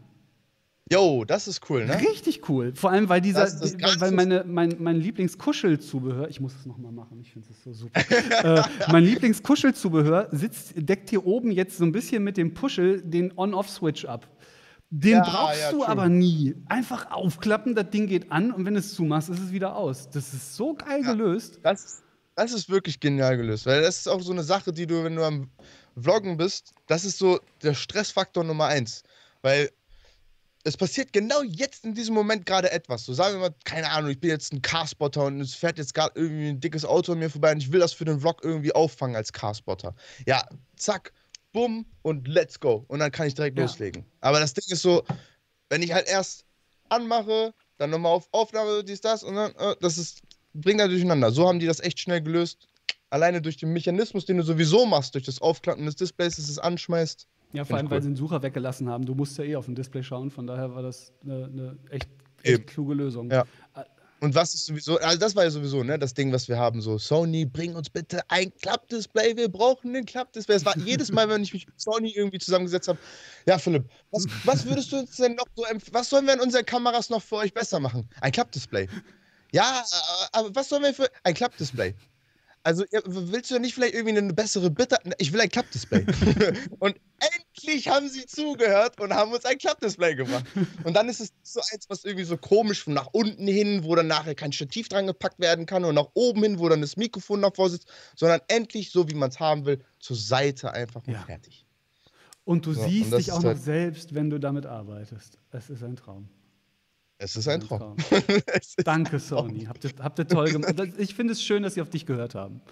Jo, das ist cool, ne? Richtig cool. Vor allem, weil dieser, Das, das die- weil, weil Ganze- meine, mein, mein Lieblingskuschelzubehör, ich muss es nochmal machen, ich finde es so super. äh, mein Lieblingskuschelzubehör sitzt, deckt hier oben jetzt so ein bisschen mit dem Puschel den On-Off-Switch ab. Den Ja, brauchst ja, du true. aber nie. Einfach aufklappen, das Ding geht an und wenn du es zumachst, ist es wieder aus. Das ist so geil Ja. gelöst. Das, das ist wirklich genial gelöst, weil das ist auch so eine Sache, die du, wenn du am Vloggen bist, das ist so der Stressfaktor Nummer eins. Weil es passiert genau jetzt in diesem Moment gerade etwas. So sagen wir mal, keine Ahnung, ich bin jetzt ein Carspotter und es fährt jetzt gerade irgendwie ein dickes Auto an mir vorbei und ich will das für den Vlog irgendwie auffangen als Carspotter. Ja, zack, bumm und let's go. Und dann kann ich direkt Ja. loslegen. Aber das Ding ist so, wenn ich halt erst anmache, dann nochmal auf Aufnahme, dies, das und dann, äh, das ist, bringt da durcheinander. So haben die das echt schnell gelöst. Alleine durch den Mechanismus, den du sowieso machst, durch das Aufklappen des Displays, dass es anschmeißt. Ja, vor Find allem, ich weil cool. sie den Sucher weggelassen haben. Du musst ja eh auf dem Display schauen, von daher war das eine, eine echt, Eben. echt kluge Lösung. Ja. Und was ist sowieso, also das war ja sowieso, ne, das Ding, was wir haben, so, Sony, bring uns bitte ein Klappdisplay, wir brauchen ein Klappdisplay. Es war jedes Mal, wenn ich mich mit Sony irgendwie zusammengesetzt habe, ja, Philipp, was, was würdest du uns denn noch so, empf- was sollen wir in unseren Kameras noch für euch besser machen? Ein Klappdisplay. Ja, äh, aber was sollen wir für, ein Klappdisplay. Also, ihr- willst du nicht vielleicht irgendwie eine bessere Bitte? Ich will ein Klappdisplay. Und endlich haben sie zugehört und haben uns ein Klappdisplay gemacht. Und dann ist es so eins, was irgendwie so komisch von nach unten hin, wo dann nachher kein Stativ dran gepackt werden kann und nach oben hin, wo dann das Mikrofon davor sitzt, sondern endlich so, wie man es haben will, zur Seite einfach und Ja. fertig. Und du Ja, siehst und das dich auch ist noch halt- selbst, wenn du damit arbeitest. Es ist ein Traum. Es ist ein Ein Traum. Traum. Es ist Danke, Sony. Habt ihr, habt ihr toll gemacht. Das- Ich finde es schön, dass sie auf dich gehört haben.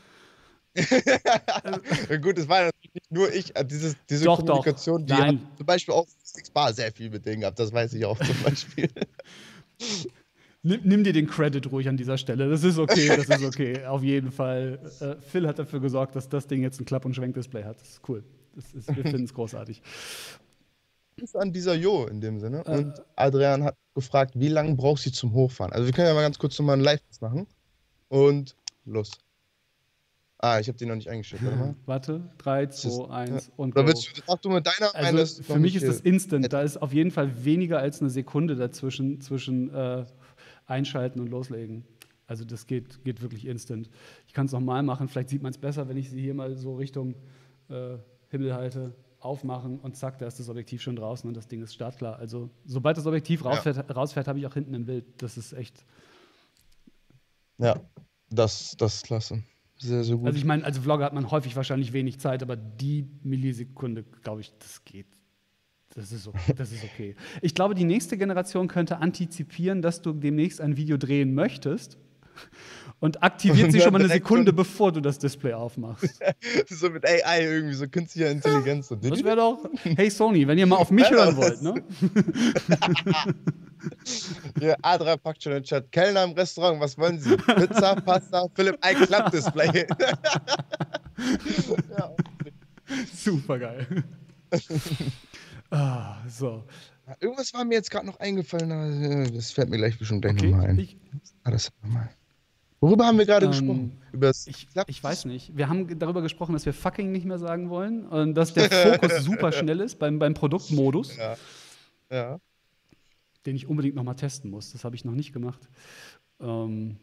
Ja, gut, es war natürlich nicht nur ich, äh, dieses, diese Doch, doch. Kommunikation, die Nein. hat zum Beispiel auch Six Bar sehr viel mit denen gehabt, das weiß ich auch zum Beispiel. Nimm, nimm dir den Credit ruhig an dieser Stelle. Das ist okay, das ist okay. Auf jeden Fall. Äh, Phil hat dafür gesorgt, dass das Ding jetzt ein Klapp- und Schwenkdisplay hat. Das ist cool. Das ist, wir finden es großartig. Ist an dieser Jo in dem Sinne. Äh. Und Adrian hat gefragt, wie lange brauchst du zum Hochfahren? Also wir können ja mal ganz kurz nochmal einen Live machen. Und los. Ah, ich habe den noch nicht eingestellt, warte mal. Warte, drei, ist- zwei, eins und Oder go. willst du, mach du mit deiner meine Also ist noch für mich nicht ist das hier. instant. Da ist auf jeden Fall weniger als eine Sekunde dazwischen zwischen äh, Einschalten und Loslegen. Also das geht, geht wirklich instant. Ich kann es nochmal machen. Vielleicht sieht man es besser, wenn ich sie hier mal so Richtung äh, Himmel halte, aufmachen und zack, da ist das Objektiv schon draußen und das Ding ist startklar. Also sobald das Objektiv Ja. rausfährt, rausfährt habe ich auch hinten ein Bild. Das ist echt. Ja, das, das ist klasse. Sehr, sehr gut. Also ich meine, als Vlogger hat man häufig wahrscheinlich wenig Zeit, aber die Millisekunde, glaube ich, das geht. Das ist, okay, das ist okay. Ich glaube, die nächste Generation könnte antizipieren, dass du demnächst ein Video drehen möchtest und aktiviert sie schon mal eine Direkt Sekunde, schon. bevor du das Display aufmachst. So mit A I irgendwie, so künstlicher Intelligenz. So. Das wäre doch, hey Sony, wenn ihr mal auf mich hören wollt, ne? Hier, Adra packt schon in den Chat. Kellner im Restaurant, was wollen Sie? Pizza, Pasta, Philipp, ein Klappdisplay. Ja. Super geil. Ah, so. Irgendwas war mir jetzt gerade noch eingefallen, aber äh, das fällt mir gleich bestimmt gleich Okay, nochmal ein. ich, Ah, das nochmal. Worüber haben wir gerade Ähm, gesprochen? Über das Ich, Klapp- ich weiß nicht. Wir haben darüber gesprochen, dass wir fucking nicht mehr sagen wollen und dass der Fokus super schnell ist beim, beim Produktmodus, Ja. Ja. den ich unbedingt noch mal testen muss. Das habe ich noch nicht gemacht. Ähm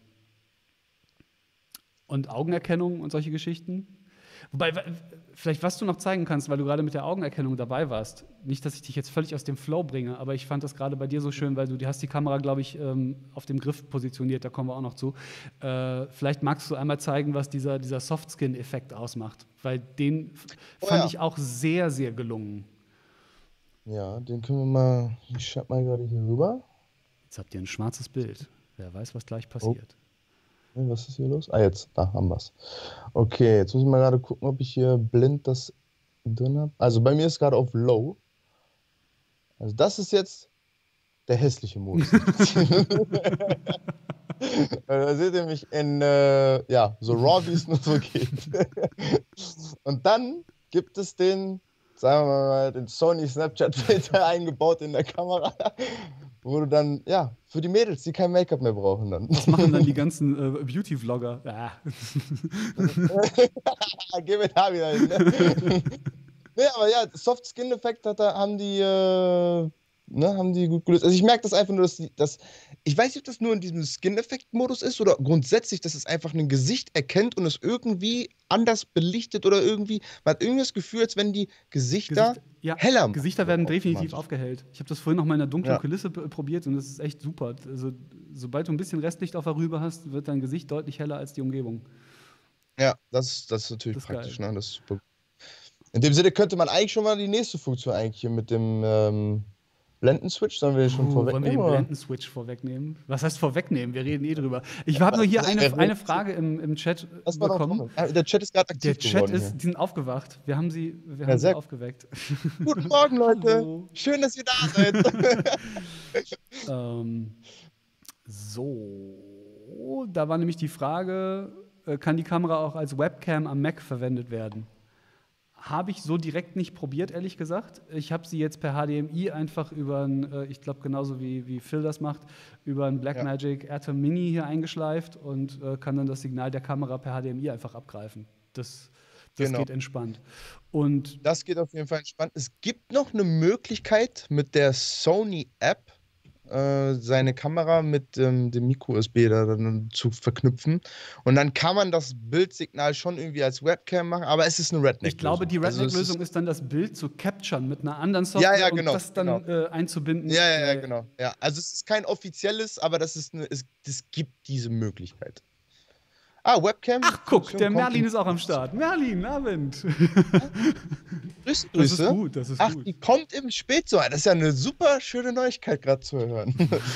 und Augenerkennung und solche Geschichten. Wobei, w- vielleicht was du noch zeigen kannst, weil du gerade mit der Augenerkennung dabei warst. Nicht, dass ich dich jetzt völlig aus dem Flow bringe, aber ich fand das gerade bei dir so schön, weil du die hast die Kamera, glaube ich, ähm, auf dem Griff positioniert. Da kommen wir auch noch zu. Äh, vielleicht magst du einmal zeigen, was dieser, dieser Softskin-Effekt ausmacht, weil den f- Oh fand ja. ich auch sehr, sehr gelungen. Ja, den können wir mal. Ich schreib mal gerade hier rüber. Jetzt habt ihr ein schwarzes Bild. Wer weiß, was gleich passiert. Hey, was ist hier los? Ah, jetzt, da haben wir es. Okay, jetzt muss ich mal gerade gucken, ob ich hier blind das drin habe. Also bei mir ist gerade auf Low. Also das ist jetzt der hässliche Modus. Da seht ihr mich in, äh, ja, so raw, wie es nur so geht. Und dann gibt es den, sagen wir mal, den Sony Snapchat-Filter eingebaut in der Kamera, wo du dann, ja, für die Mädels, die kein Make-up mehr brauchen dann. Was machen dann die ganzen äh, Beauty-Vlogger? Ja. Geh mir da wieder hin, ne? Nee, aber ja, Soft-Skin-Effekt hat da, haben die, äh, ne, haben die gut gelöst. Also ich merke das einfach nur, dass, die, dass ich weiß nicht, ob das nur in diesem Skin-Effekt-Modus ist oder grundsätzlich, dass es einfach ein Gesicht erkennt und es irgendwie anders belichtet oder irgendwie, man hat irgendwie das Gefühl, als wenn die Gesichter, Gesicht, ja, heller machen. Gesichter werden definitiv aufgehellt. Ich habe das vorhin noch mal in einer dunklen Ja. Kulisse p- probiert und das ist echt super. Also, sobald du ein bisschen Restlicht auf der Rübe hast, wird dein Gesicht deutlich heller als die Umgebung. Ja, das, das ist natürlich Das ist praktisch, geil. ne? Das ist super. In dem Sinne könnte man eigentlich schon mal die nächste Funktion eigentlich hier mit dem ähm, Blenden-Switch, sollen wir schon Uh, wollen wir den vorwegnehmen? oder? Blenden-Switch vorwegnehmen? Was heißt vorwegnehmen? Wir reden eh drüber. Ich habe nur hier eine, eine Frage im, im Chat Das war doch bekommen. Moment. Ah, der Chat ist gerade Der aktiv Chat geworden. ist, die sind aufgewacht. Wir haben sie, wir Ja, haben sie sehr gut. aufgeweckt. Hier. Guten Morgen, Leute. Hallo. Schön, dass ihr da seid. Ähm, so, da war nämlich die Frage, äh, kann die Kamera auch als Webcam am Mac verwendet werden? Habe ich so direkt nicht probiert, ehrlich gesagt. Ich habe sie jetzt per H D M I einfach über ein, äh, ich glaube genauso wie, wie Phil das macht, über ein Blackmagic AirTime Mini hier eingeschleift und äh, kann dann das Signal der Kamera per H D M I einfach abgreifen. Das, das Genau. geht entspannt. Und Das geht auf jeden Fall entspannt. Es gibt noch eine Möglichkeit mit der Sony-App, äh, seine Kamera mit ähm, dem Micro-U S B da dann zu verknüpfen. Und dann kann man das Bildsignal schon irgendwie als Webcam machen, aber es ist eine Redneck-Lösung. ich glaube, die Also es Redneck-Lösung ist dann das Bild zu capturen mit einer anderen Software Ja, ja, genau, und das dann genau. äh, einzubinden. Ja, ja, ja, Äh, genau. Ja, also es ist kein offizielles, aber das ist eine, es, es gibt diese Möglichkeit. Ah, Webcam. Ach, guck, Funktion der kommt Merlin in- ist auch am Start. Merlin, Abend. Grüße, Das ist Grüße. gut, das ist Ach, gut. die kommt im Spätsommer. Das ist ja eine super schöne Neuigkeit gerade zu hören.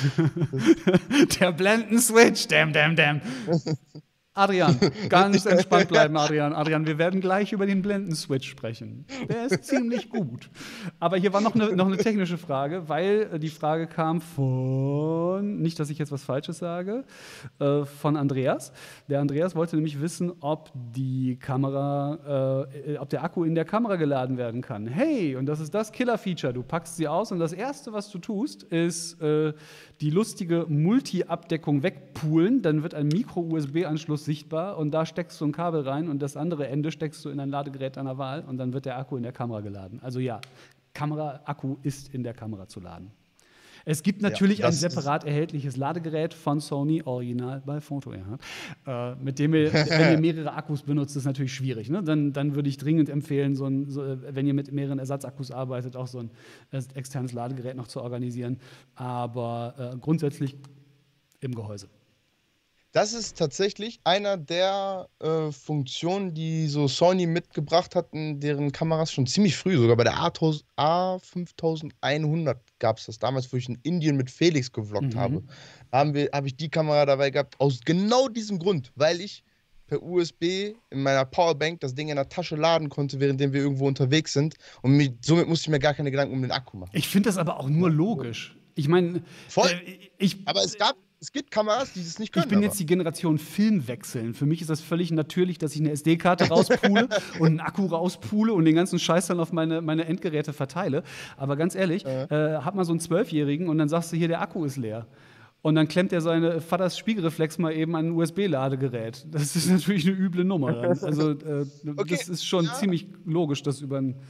Der Blenden-Switch, damn, damn, damn. Adrian, ganz entspannt bleiben, Adrian. Adrian, wir werden gleich über den Blenden-Switch sprechen. Der ist ziemlich gut. Aber hier war noch eine, noch eine technische Frage, weil äh, die Frage kam von, nicht, dass ich jetzt was Falsches sage, äh, von Andreas. Der Andreas wollte nämlich wissen, ob die Kamera, äh, ob der Akku in der Kamera geladen werden kann. Hey, und das ist das Killer-Feature. Du packst sie aus und das Erste, was du tust, ist äh, die lustige Multi-Abdeckung wegpulen. Dann wird ein Micro-U S B-Anschluss sichtbar und da steckst du ein Kabel rein und das andere Ende steckst du in ein Ladegerät deiner Wahl und dann wird der Akku in der Kamera geladen. Also ja, Kamera-Akku ist in der Kamera zu laden. Es gibt natürlich Ja, ein das ist- separat erhältliches Ladegerät von Sony, original bei Foto, ja, äh, mit dem ihr, wenn ihr mehrere Akkus benutzt, ist natürlich schwierig. Ne? Dann, dann würde ich dringend empfehlen, so ein, so, äh, wenn ihr mit mehreren Ersatzakkus arbeitet, auch so ein äh, externes Ladegerät noch zu organisieren. Aber äh, grundsätzlich im Gehäuse. Das ist tatsächlich einer der äh, Funktionen, die so Sony mitgebracht hatten, deren Kameras schon ziemlich früh, sogar bei der A fünftausendeinhundert gab es das damals, wo ich in Indien mit Felix gevloggt Mhm. habe. Da haben wir, habe ich die Kamera dabei gehabt, aus genau diesem Grund, weil ich per U S B in meiner Powerbank das Ding in der Tasche laden konnte, währenddem wir irgendwo unterwegs sind. Und mit, somit musste ich mir gar keine Gedanken um den Akku machen. Ich finde das aber auch nur logisch. Ich meine, Voll. äh, ich, Aber es gab, es gibt Kameras, die das nicht können. Ich bin aber. jetzt die Generation Film wechseln. Für mich ist das völlig natürlich, dass ich eine S D-Karte rauspule und einen Akku rauspule und den ganzen Scheiß dann auf meine, meine Endgeräte verteile. Aber ganz ehrlich, äh. Äh, hab mal so einen Zwölfjährigen und dann sagst du hier, der Akku ist leer. Und dann klemmt er seine Vaters Spiegelreflex mal eben an ein U S B-Ladegerät. Das ist natürlich eine üble Nummer. Dann. Also äh, Okay, das ist schon ja. ziemlich logisch, das über einen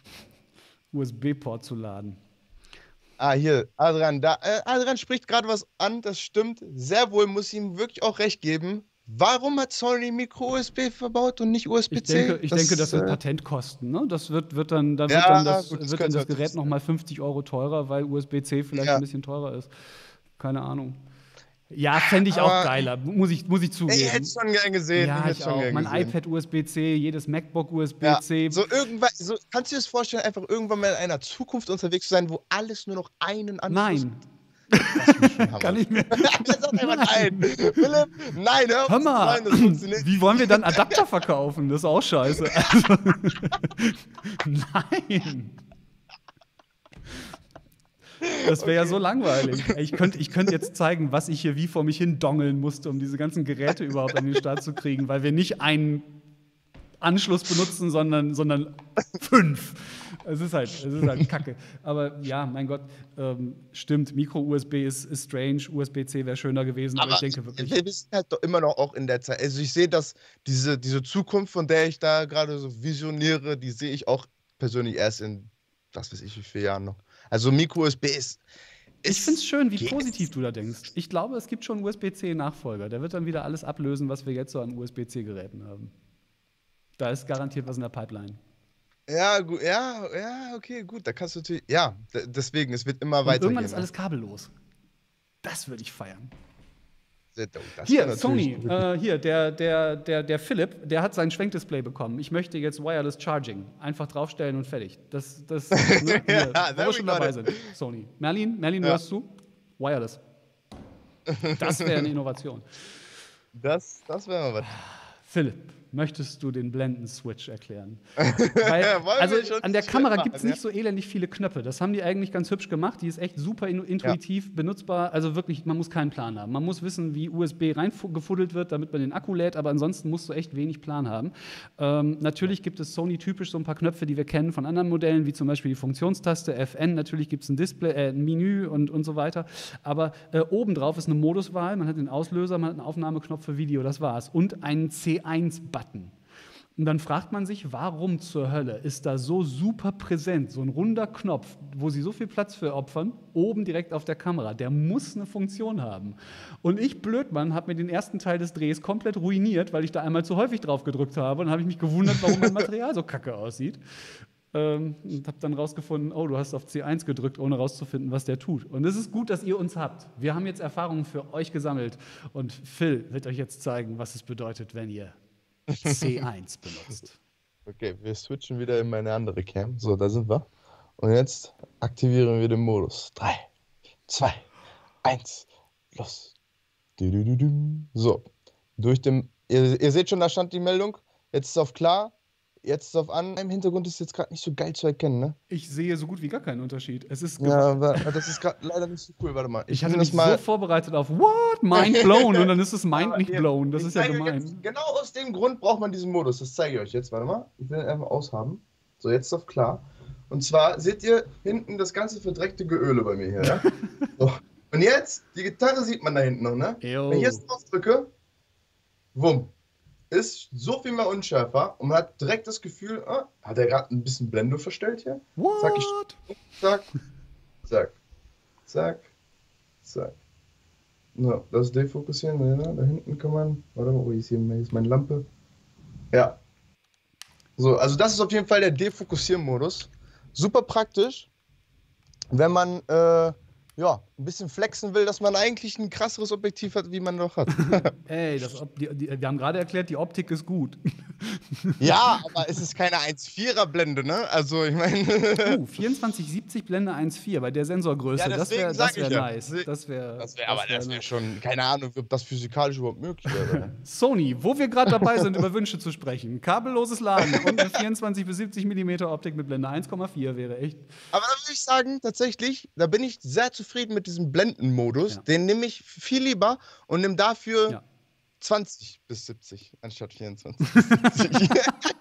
U S B-Port zu laden. Ah, hier, Adrian, da, äh, Adrian spricht gerade was an, das stimmt. Sehr wohl, muss ich ihm wirklich auch recht geben. Warum hat Sony Micro-U S B verbaut und nicht U S B C? Ich denke, ich denke, das sind äh, Patentkosten. Ne? Das wird, wird dann, da wird Ja, dann das, gut, das wird dann könnte das Gerät natürlich noch mal fünfzig Euro teurer, weil U S B C vielleicht Ja. ein bisschen teurer ist. Keine Ahnung. Ja, fände ich Aber- auch geiler, muss ich, muss ich Ich zugeben. hätte es schon gern gesehen. ja, hätte ich schon auch. gern Mein gesehen. iPad U S B C, jedes MacBook U S B Ja, C. so irgendwann, so, kannst du dir das vorstellen, einfach irgendwann mal in einer Zukunft unterwegs zu sein, wo alles nur noch einen Anschluss Nein, hat? kann ich mir. Sag einfach nein. Philipp, nein, hör auf Hör zu mal, weinen, das funktioniert. wie wollen wir dann Adapter verkaufen? Das ist auch scheiße. Also, nein. Das wäre ja Okay. so langweilig. Ey, Ich könnte ich könnt jetzt zeigen, was ich hier wie vor mich hin dongeln musste, um diese ganzen Geräte überhaupt an den Start zu kriegen, weil wir nicht einen Anschluss benutzen, sondern, sondern fünf. Es ist halt, es ist halt Kacke. Aber ja, mein Gott, ähm, stimmt, Micro-U S B ist, ist strange, U S B C wäre schöner gewesen, aber, Aber ich denke wirklich. wir sind halt doch immer noch auch in der Zeit. Also ich sehe, dass diese, diese Zukunft, von der ich da gerade so visioniere, die sehe ich auch persönlich erst in, was weiß ich, wie viele Jahren noch. Also Micro-U S B ist, Ich finde es schön, wie geht. positiv du da denkst. Ich glaube, es gibt schon U S B C-Nachfolger. Der wird dann wieder alles ablösen, was wir jetzt so an U S B C-Geräten haben. Da ist garantiert was in der Pipeline. Ja, gut, ja, ja, okay, gut, da kannst du natürlich, ja, d- deswegen, es wird immer Und weitergehen. irgendwann ist ne? alles kabellos. Das würde ich feiern. Sehr dope. Das Hier, wär Sony, natürlich- äh, hier, der, der, der, der Philipp, der hat sein Schwenkdisplay bekommen. Ich möchte jetzt Wireless Charging. Einfach draufstellen und fertig. Das, das, ne, hier, Ja, wo there wir we schon got dabei it. sind. Sony. Merlin, Merlin, du Ja. hörst zu? Wireless. Das wäre eine Innovation. Das, das wäre mal was. Philipp, möchtest du den Blenden-Switch erklären? Weil, Wollen also wir schon an der schnell Kamera machen, gibt es ja? nicht so elendig viele Knöpfe. Das haben die eigentlich ganz hübsch gemacht. Die ist echt super in- intuitiv benutzbar. Also wirklich, man muss keinen Plan haben. Man muss wissen, wie U S B reingefuddelt wird, damit man den Akku lädt. Aber ansonsten musst du echt wenig Plan haben. Ähm, natürlich gibt es Sony-typisch so ein paar Knöpfe, die wir kennen von anderen Modellen, wie zum Beispiel die Funktionstaste, F N. Natürlich gibt es ein Display, äh, ein Menü und, und so weiter. Aber äh, obendrauf ist eine Moduswahl. Man hat den Auslöser, man hat einen Aufnahmeknopf für Video. Das war's. Und einen C eins Button. Und dann fragt man sich, warum zur Hölle ist da so super präsent, so ein runder Knopf, wo sie so viel Platz für opfern, oben direkt auf der Kamera. Der muss eine Funktion haben. Und ich, Blödmann, habe mir den ersten Teil des Drehs komplett ruiniert, weil ich da einmal zu häufig drauf gedrückt habe. Und dann habe ich mich gewundert, warum mein Material so kacke aussieht. Ähm, und habe dann rausgefunden, oh, du hast auf C eins gedrückt, ohne rauszufinden, was der tut. Und es ist gut, dass ihr uns habt. Wir haben jetzt Erfahrungen für euch gesammelt. Und Phil wird euch jetzt zeigen, was es bedeutet, wenn ihr C eins benutzt. Okay, wir switchen wieder in meine andere Cam. So, da sind wir. Und jetzt aktivieren wir den Modus. Drei, zwei, eins, los. Du-du-du-du. So, durch den. Ihr, ihr seht schon, da stand die Meldung. Jetzt ist auf klar. Jetzt ist auf an. Im Hintergrund ist jetzt gerade nicht so geil zu erkennen, ne? Ich sehe so gut wie gar keinen Unterschied. Es ist Ja, aber das ist gerade leider nicht so cool. Warte mal. ich hatte nehm mich das mal. so vorbereitet auf What? Mind blown. Und dann ist es Mind nicht Ja, blown. Das ich ist ja zeige gemein. Jetzt, genau aus dem Grund braucht man diesen Modus. Das zeige ich euch jetzt. Warte mal. Ich will ihn einfach aushaben. So, jetzt ist auf klar. Und zwar seht ihr hinten das ganze verdreckte Geöle bei mir hier. Ja? So. Und jetzt, die Gitarre sieht man da hinten noch, ne? Eyo. Wenn ich jetzt drauf drücke, wumm, ist so viel mehr unschärfer und man hat direkt das Gefühl, ah, hat er gerade ein bisschen Blende verstellt hier? Sag ich, What? zack, zack, zack, zack. So, das defokussieren, ja, da hinten kann man, warte mal, wo ist hier, hier ist meine Lampe. Ja. So, also das ist auf jeden Fall der Defokussiermodus. Super praktisch, wenn man, äh, ja, ein bisschen flexen will, dass man eigentlich ein krasseres Objektiv hat, wie man noch hat. Ey, das, Op- die, die, wir haben gerade erklärt, die Optik ist gut. Ja, aber es ist keine eins Komma vierer Blende, ne? Also, ich meine. Uh, vierundzwanzig siebzig Blende eins Komma vier bei der Sensorgröße. Ja, das deswegen wäre sag das wär ich ja. nice. Das wäre Das wäre aber das wär nice. schon, keine Ahnung, ob das physikalisch überhaupt möglich wäre. Sony, wo wir gerade dabei sind, über Wünsche zu sprechen. Kabelloses Laden und eine vierundzwanzig bis siebzig Millimeter Optik mit Blende eins Komma vier wäre echt. Aber da würde ich sagen, tatsächlich, da bin ich sehr zufrieden mit diesem Blendenmodus. Ja. Den nehme ich viel lieber und nehme dafür Ja. zwanzig bis siebzig anstatt vierundzwanzig bis siebzig.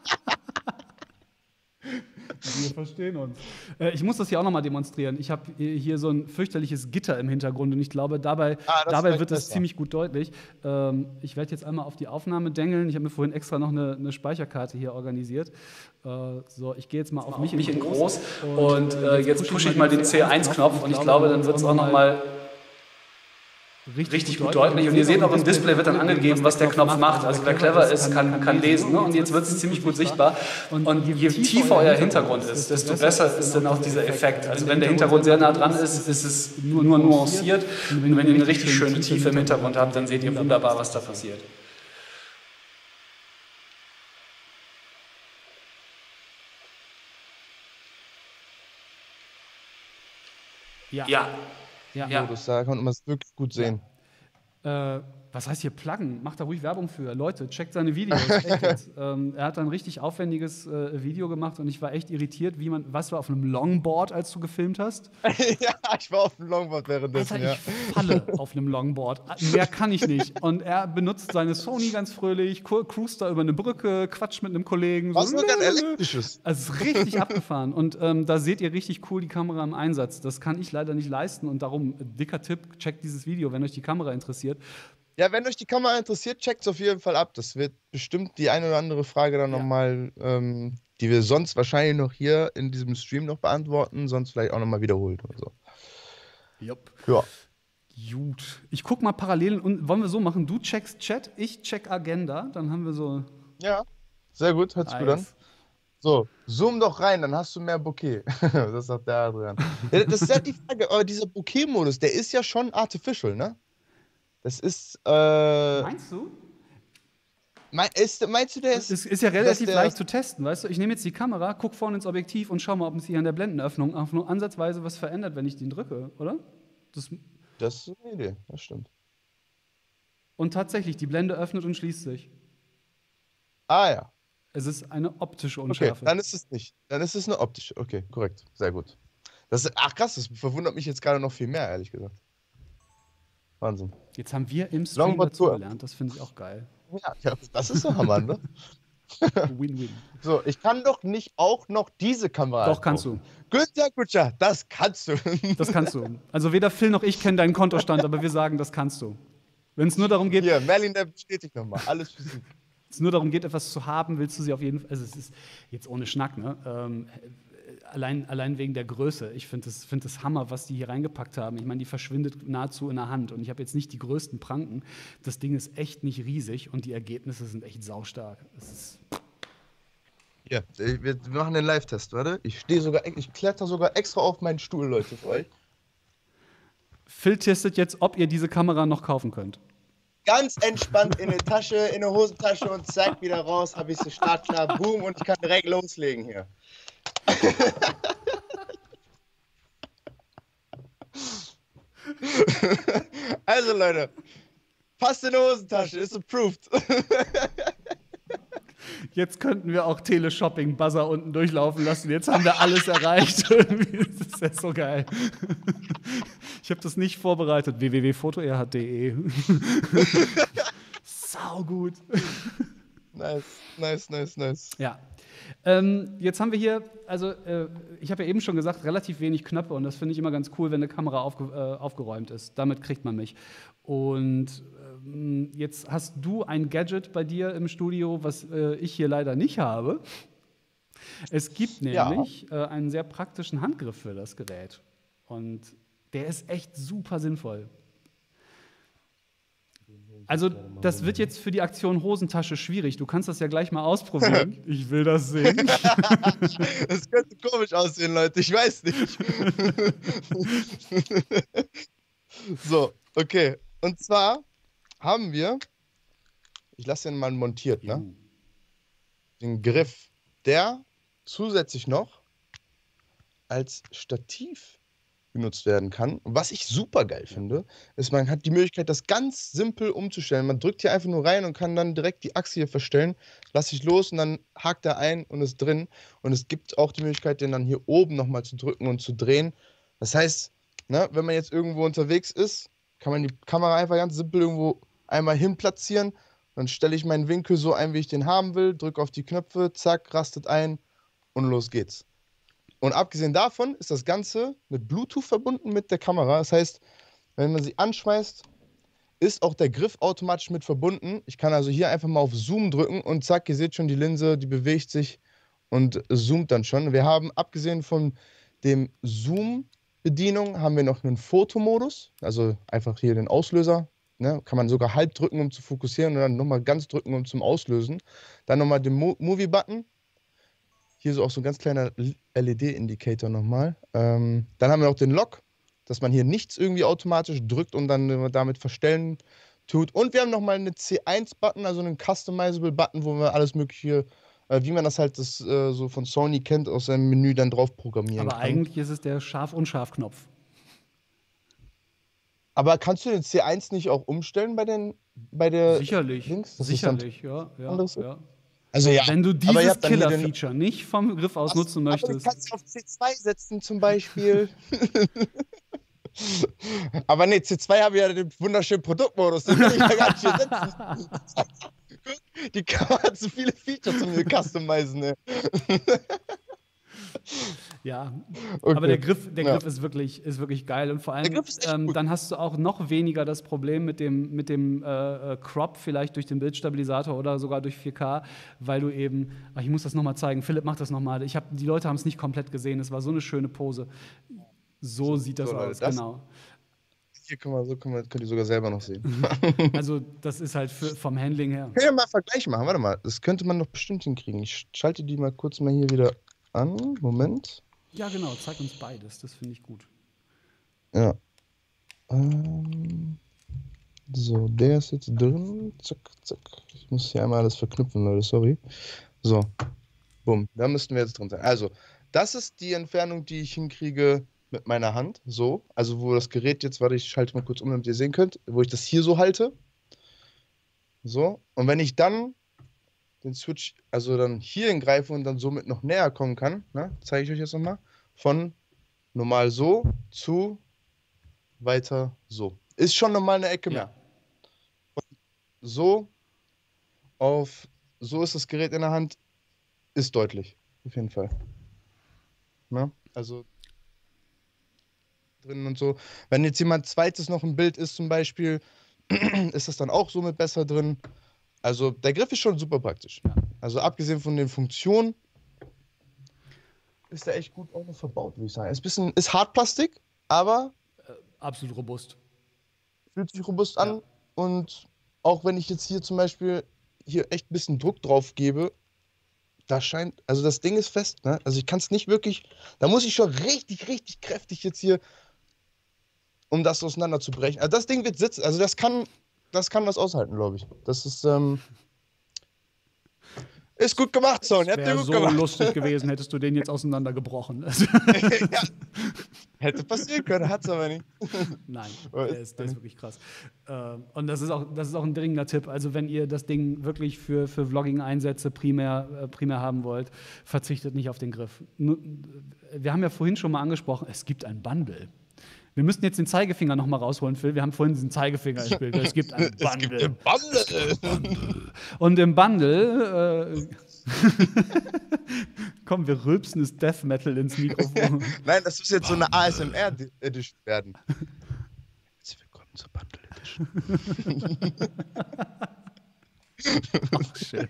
Wir verstehen uns. Äh, ich muss das hier auch nochmal demonstrieren. Ich habe hier so ein fürchterliches Gitter im Hintergrund und ich glaube, dabei, Ah, das dabei ist wird es besser. ziemlich gut deutlich. Ähm, ich werde jetzt einmal auf die Aufnahme dengeln. Ich habe mir vorhin extra noch eine, eine Speicherkarte hier organisiert. Äh, so, ich gehe jetzt mal auf mich, mich in groß und, und äh, jetzt pushe ich mal den C eins Knopf und ich glaube, dann wird es auch noch mal richtig gut deutlich. Und ihr seht auch im Display wird dann angegeben, was der Knopf macht. Also wer clever ist, kann, kann lesen. Ne? Und jetzt wird es ziemlich gut sichtbar. Und je tiefer euer Hintergrund ist, desto besser ist dann auch dieser Effekt. Also wenn der Hintergrund sehr nah dran ist, ist es nur, nur nuanciert. Und wenn ihr eine richtig schöne Tiefe im Hintergrund habt, dann seht ihr wunderbar, was da passiert. Ja. Ja, Ja. ja. Modus, da konnte man es wirklich gut sehen. Äh, was heißt hier pluggen? Macht da ruhig Werbung für. Leute, checkt seine Videos. Echt jetzt. ähm, er hat ein richtig aufwendiges äh, Video gemacht und ich war echt irritiert, wie man, was war auf einem Longboard, als du gefilmt hast? Ja, ich war auf dem Longboard währenddessen, Alter, ja. ich falle auf einem Longboard. Mehr kann ich nicht. Und er benutzt seine Sony ganz fröhlich, cruist da über eine Brücke, quatscht mit einem Kollegen. Was so, sogar ein elektrisches? Also es ist richtig abgefahren. Und ähm, da seht ihr richtig cool die Kamera im Einsatz. Das kann ich leider nicht leisten. Und darum, äh, dicker Tipp, checkt dieses Video, wenn euch die Kamera interessiert. Ja, wenn euch die Kamera interessiert, checkt es auf jeden Fall ab. Das wird bestimmt die eine oder andere Frage dann Ja. nochmal, ähm, die wir sonst wahrscheinlich noch hier in diesem Stream noch beantworten, sonst vielleicht auch nochmal wiederholt oder so. Jupp. Ja. Gut. Ich guck mal parallel und wollen wir so machen, du checkst Chat, ich check Agenda, dann haben wir so. Ja, sehr gut, hört sich gut an. Nice. So, zoom doch rein, dann hast du mehr Bokeh. Das sagt der Adrian. Ja, das ist ja die Frage, aber dieser Bokeh-Modus, der ist ja schon artificial, ne? Das ist, äh, Meinst du? mein, ist, meinst du, der ist... Es ist ja relativ der- leicht zu testen, weißt du? Ich nehme jetzt die Kamera, guck vorne ins Objektiv und schau mal, ob es hier an der Blendenöffnung auch nur ansatzweise was verändert, wenn ich den drücke, oder? Das, Das ist eine Idee, das stimmt. und tatsächlich, die Blende öffnet und schließt sich. Ah ja, Es ist eine optische okay, Unschärfe. dann ist es nicht. Dann ist es eine optische, okay, korrekt, sehr gut. Das ist, ach krass, das verwundert mich jetzt gerade noch viel mehr, ehrlich gesagt. Wahnsinn. Jetzt haben wir im Stream Longboard dazu Tour. gelernt, das finde ich auch geil. Ja, ja, das ist so Hammer, ne? Win-win. So, ich kann doch nicht auch noch diese Kamera Doch, kannst kaufen. Günther Kutscher, das kannst du. Das kannst du. Also weder Phil noch ich kennen deinen Kontostand, aber wir sagen, das kannst du. Wenn es nur darum geht, Hier, Merlin, der bestätigt nochmal. Alles für Sie. es nur darum geht, etwas zu haben, willst du sie auf jeden Fall. Also es ist jetzt ohne Schnack, ne? Ähm, allein, allein wegen der Größe. Ich finde es find das Hammer, was die hier reingepackt haben. Ich meine, die verschwindet nahezu in der Hand. Und ich habe jetzt nicht die größten Pranken. Das Ding ist echt nicht riesig und die Ergebnisse sind echt saustark. Es ist Hier, wir wir machen den Live-Test, warte. Ich stehe sogar, ich kletter sogar extra auf meinen Stuhl, Leute, für euch. Phil testet jetzt, ob ihr diese Kamera noch kaufen könnt. Ganz entspannt in eine Tasche, in eine Hosentasche und zack, wieder raus, habe ich sie startklar, boom, und ich kann direkt loslegen hier. Also Leute, passt in die Hosentasche, ist approved. Jetzt könnten wir auch Teleshopping-Buzzer unten durchlaufen lassen. Jetzt haben wir alles erreicht. Das ist ja so geil. Ich habe das nicht vorbereitet. w w w punkt foto r h punkt d e Sau gut. Nice, nice, nice, nice. Ja. Ähm, jetzt haben wir hier, also äh, ich habe ja eben schon gesagt, relativ wenig Knöpfe und das finde ich immer ganz cool, wenn eine Kamera aufge äh, aufgeräumt ist. Damit kriegt man mich. Und ähm, jetzt hast du ein Gadget bei dir im Studio, was äh, ich hier leider nicht habe. Es gibt Ja. nämlich äh, einen sehr praktischen Handgriff für das Gerät. Und der ist echt super sinnvoll. Also, das wird jetzt für die Aktion Hosentasche schwierig. Du kannst das ja gleich mal ausprobieren. Ich will das sehen. Das könnte komisch aussehen, Leute, ich weiß nicht. So, okay. Und zwar haben wir, ich lasse den mal montiert, ne? Den Griff, der zusätzlich noch als Stativ genutzt werden kann. Und was ich super geil finde, ist, man hat die Möglichkeit, das ganz simpel umzustellen. Man drückt hier einfach nur rein und kann dann direkt die Achse hier verstellen. Lasse ich los und dann hakt er ein und ist drin. Und es gibt auch die Möglichkeit, den dann hier oben nochmal zu drücken und zu drehen. Das heißt, ne, wenn man jetzt irgendwo unterwegs ist, kann man die Kamera einfach ganz simpel irgendwo einmal hin platzieren. Dann stelle ich meinen Winkel so ein, wie ich den haben will, drücke auf die Knöpfe, zack, rastet ein und los geht's. Und abgesehen davon ist das Ganze mit Bluetooth verbunden mit der Kamera. Das heißt, wenn man sie anschmeißt, ist auch der Griff automatisch mit verbunden. Ich kann also hier einfach mal auf Zoom drücken und zack, ihr seht schon, die Linse, die bewegt sich und zoomt dann schon. Wir haben, abgesehen von dem Zoom-Bedienung, haben wir noch einen Fotomodus. Also einfach hier den Auslöser. Ne? Kann man sogar halb drücken, um zu fokussieren und dann nochmal ganz drücken, um zum Auslösen. Dann nochmal den Mo- Movie-Button. Hier ist auch so ein ganz kleiner L E D-Indikator nochmal. Ähm, dann haben wir noch den Lock, dass man hier nichts irgendwie automatisch drückt und dann damit verstellen tut. Und wir haben nochmal eine C eins Button, also einen Customizable Button, wo wir alles mögliche, äh, wie man das halt das, äh, so von Sony kennt, aus seinem Menü dann drauf programmieren Aber kann. eigentlich ist es der Scharf-Unscharf-Knopf. Aber kannst du den C eins nicht auch umstellen bei den bei der Sicherlich, Links? Das ist dann sicherlich, ja, ja, anderes? ja. Also ja, Wenn du aber ihr dieses habt dann hier den- Killer-Feature nicht vom Griff aus nutzen Aber du möchtest. kannst auf C zwei setzen zum Beispiel. Aber nee, C zwei habe ich ja den wunderschönen Produktmodus, den will ich ja gar nicht hier setzen. Die Kamera hat so viele Features, um mir customizen, ne? Ja, Okay. aber der Griff, der Ja. Griff ist, wirklich, ist wirklich geil. Und vor allem, Griff ist echt ähm, gut. dann hast du auch noch weniger das Problem mit dem, mit dem äh, äh, Crop, vielleicht durch den Bildstabilisator oder sogar durch vier K, weil du eben, ach, ich muss das nochmal zeigen, Philipp macht das nochmal. Ich hab, die Leute haben es nicht komplett gesehen, es war so eine schöne Pose. So, So, sieht das so, Leute, aus, das- genau. Hier können wir, so können wir, könnt ihr sogar selber noch sehen. Also das ist halt für, vom Handling her. Können wir mal einen Vergleich machen? Warte mal, das könnte man doch bestimmt hinkriegen. Ich schalte die mal kurz mal hier wieder an. Moment. Ja, genau, zeig uns beides, das finde ich gut. Ja. Ähm, so, der ist jetzt drin. Zack, zack. Ich muss hier einmal alles verknüpfen, Leute, sorry. So. Bumm. Da müssten wir jetzt drin sein. Also, das ist die Entfernung, die ich hinkriege mit meiner Hand. So. Also, wo das Gerät jetzt, warte, ich schalte mal kurz um, damit ihr sehen könnt, wo ich das hier so halte. So. Und wenn ich dann den Switch, also dann hier hingreife und dann somit noch näher kommen kann, ne, zeige ich euch jetzt nochmal, von normal so zu weiter so. Ist schon nochmal eine Ecke mehr. Ja. So auf, so ist das Gerät in der Hand, ist deutlich, auf jeden Fall. Ne? Also drin und so. Wenn jetzt jemand zweites noch ein Bild ist zum Beispiel, ist das dann auch somit besser drin. Also der Griff ist schon super praktisch. Ja. Also abgesehen von den Funktionen ist der echt gut auch noch verbaut, würde ich sagen. Ist ein bisschen, ist Hartplastik, aber Absolut robust. fühlt sich robust an. Ja. Und auch wenn ich jetzt hier zum Beispiel hier echt ein bisschen Druck drauf gebe, da scheint, also das Ding ist fest, ne? Also ich kann es nicht wirklich, da muss ich schon richtig, richtig kräftig jetzt hier, um das auseinanderzubrechen. Also das Ding wird sitzen, also das kann, das kann das aushalten, glaube ich. Das ist, ähm, ist gut gemacht, Sony. Habt ihr Wäre gut so gemacht. lustig gewesen, hättest du den jetzt auseinandergebrochen. Ja. Hätte passieren können, hat's aber nicht. Nein, Aber der ist- ist, der ist wirklich krass. Ähm, Und das ist, auch, das ist auch ein dringender Tipp. Also wenn ihr das Ding wirklich für, für Vlogging-Einsätze primär, äh, primär haben wollt, verzichtet nicht auf den Griff. Nu- Wir haben ja vorhin schon mal angesprochen, es gibt ein Bundle. Wir müssten jetzt den Zeigefinger noch mal rausholen, Phil. Wir haben vorhin diesen Zeigefinger gespielt. Es gibt ein Es gibt Bundle. eine Bande. Und im Bundle, äh, komm, wir rülpsen das Death Metal ins Mikrofon. Nein, das muss jetzt so eine A S M R-Edition werden. Herzlich willkommen zur Bundle Edition. Ach, shit.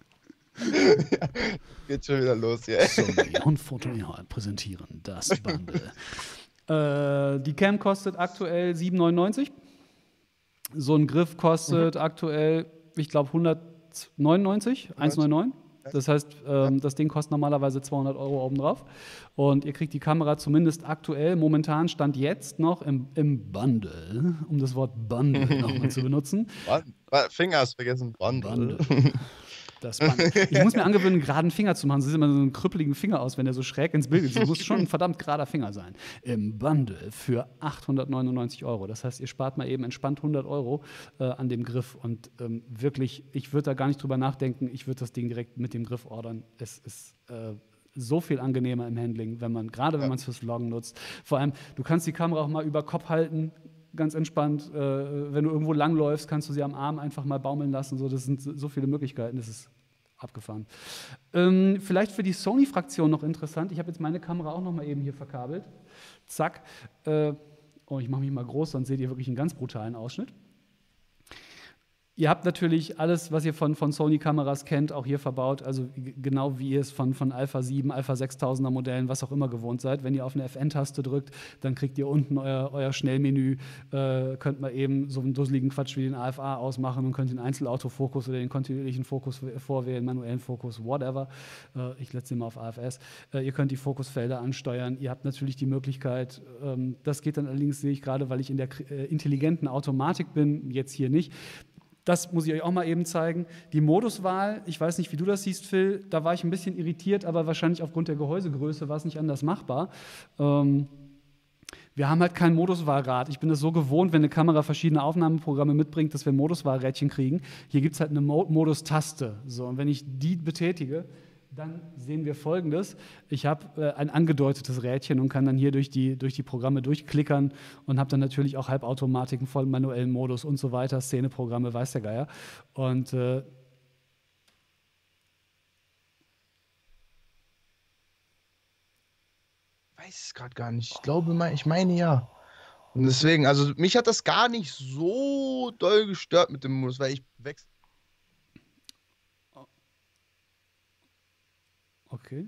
Geht schon wieder los hier. Sony und Photoreal präsentieren das Bundle. äh, die Cam kostet aktuell sieben neunundneunzig. So ein Griff kostet aktuell, ich glaube, hundertneunundneunzig, hundertneunundneunzig. Das heißt, ähm, das Ding kostet normalerweise zweihundert Euro obendrauf. Und ihr kriegt die Kamera zumindest aktuell, momentan stand jetzt noch im, im Bundle, um das Wort Bundle nochmal zu benutzen. Bun- Finger hast vergessen. Bundle. Bundle. Das Bundle. Ich muss mir angewöhnen, einen geraden Finger zu machen. Es sieht immer so einen krüppeligen Finger aus, wenn der so schräg ins Bild ist. Es muss schon ein verdammt gerader Finger sein. Im Bundle für achthundertneunundneunzig Euro. Das heißt, ihr spart mal eben entspannt hundert Euro äh, an dem Griff. Und ähm, wirklich, ich würde da gar nicht drüber nachdenken. Ich würde das Ding direkt mit dem Griff ordern. Es ist äh, so viel angenehmer im Handling, wenn man, gerade wenn Ja. man es fürs Vloggen nutzt. Vor allem, du kannst die Kamera auch mal über Kopf halten, ganz entspannt. Äh, wenn du irgendwo langläufst, kannst du sie am Arm einfach mal baumeln lassen. So, das sind so so viele Möglichkeiten, das ist abgefahren. Ähm, vielleicht für die Sony-Fraktion noch interessant. Ich habe jetzt meine Kamera auch noch mal eben hier verkabelt. Zack. Äh, oh, ich mache mich mal groß, sonst seht ihr wirklich einen ganz brutalen Ausschnitt. Ihr habt natürlich alles, was ihr von, von Sony-Kameras kennt, auch hier verbaut. Also g- genau wie ihr es von, von Alpha sieben, Alpha sechstausender Modellen, was auch immer gewohnt seid. Wenn ihr auf eine F N-Taste drückt, dann kriegt ihr unten euer, euer Schnellmenü. Äh, könnt mal eben so einen dusseligen Quatsch wie den A F A ausmachen und könnt den Einzelautofokus oder den kontinuierlichen Fokus w- vorwählen, manuellen Fokus, whatever. Äh, ich setze ihn mal auf A F S. Äh, ihr könnt die Fokusfelder ansteuern. Ihr habt natürlich die Möglichkeit, ähm, das geht dann allerdings, sehe ich gerade, weil ich in der kr- äh, intelligenten Automatik bin, jetzt hier nicht. Das muss ich euch auch mal eben zeigen. Die Moduswahl, ich weiß nicht, wie du das siehst, Phil, da war ich ein bisschen irritiert, aber wahrscheinlich aufgrund der Gehäusegröße war es nicht anders machbar. Ähm, Wir haben halt kein Moduswahlrad. Ich bin es so gewohnt, wenn eine Kamera verschiedene Aufnahmeprogramme mitbringt, dass wir ein Moduswahlrädchen kriegen. Hier gibt es halt eine Mo Modus-Taste. So, und wenn ich die betätige, dann sehen wir Folgendes. Ich habe äh, ein angedeutetes Rädchen und kann dann hier durch die, durch die Programme durchklickern und habe dann natürlich auch Halbautomatiken, voll manuellen Modus und so weiter, Szeneprogramme, weiß der Geier. Und äh, weiß es gerade gar nicht. Ich glaube, mein- ich meine ja. Und deswegen, also mich hat das gar nicht so doll gestört mit dem Modus, weil ich wechsle. okay.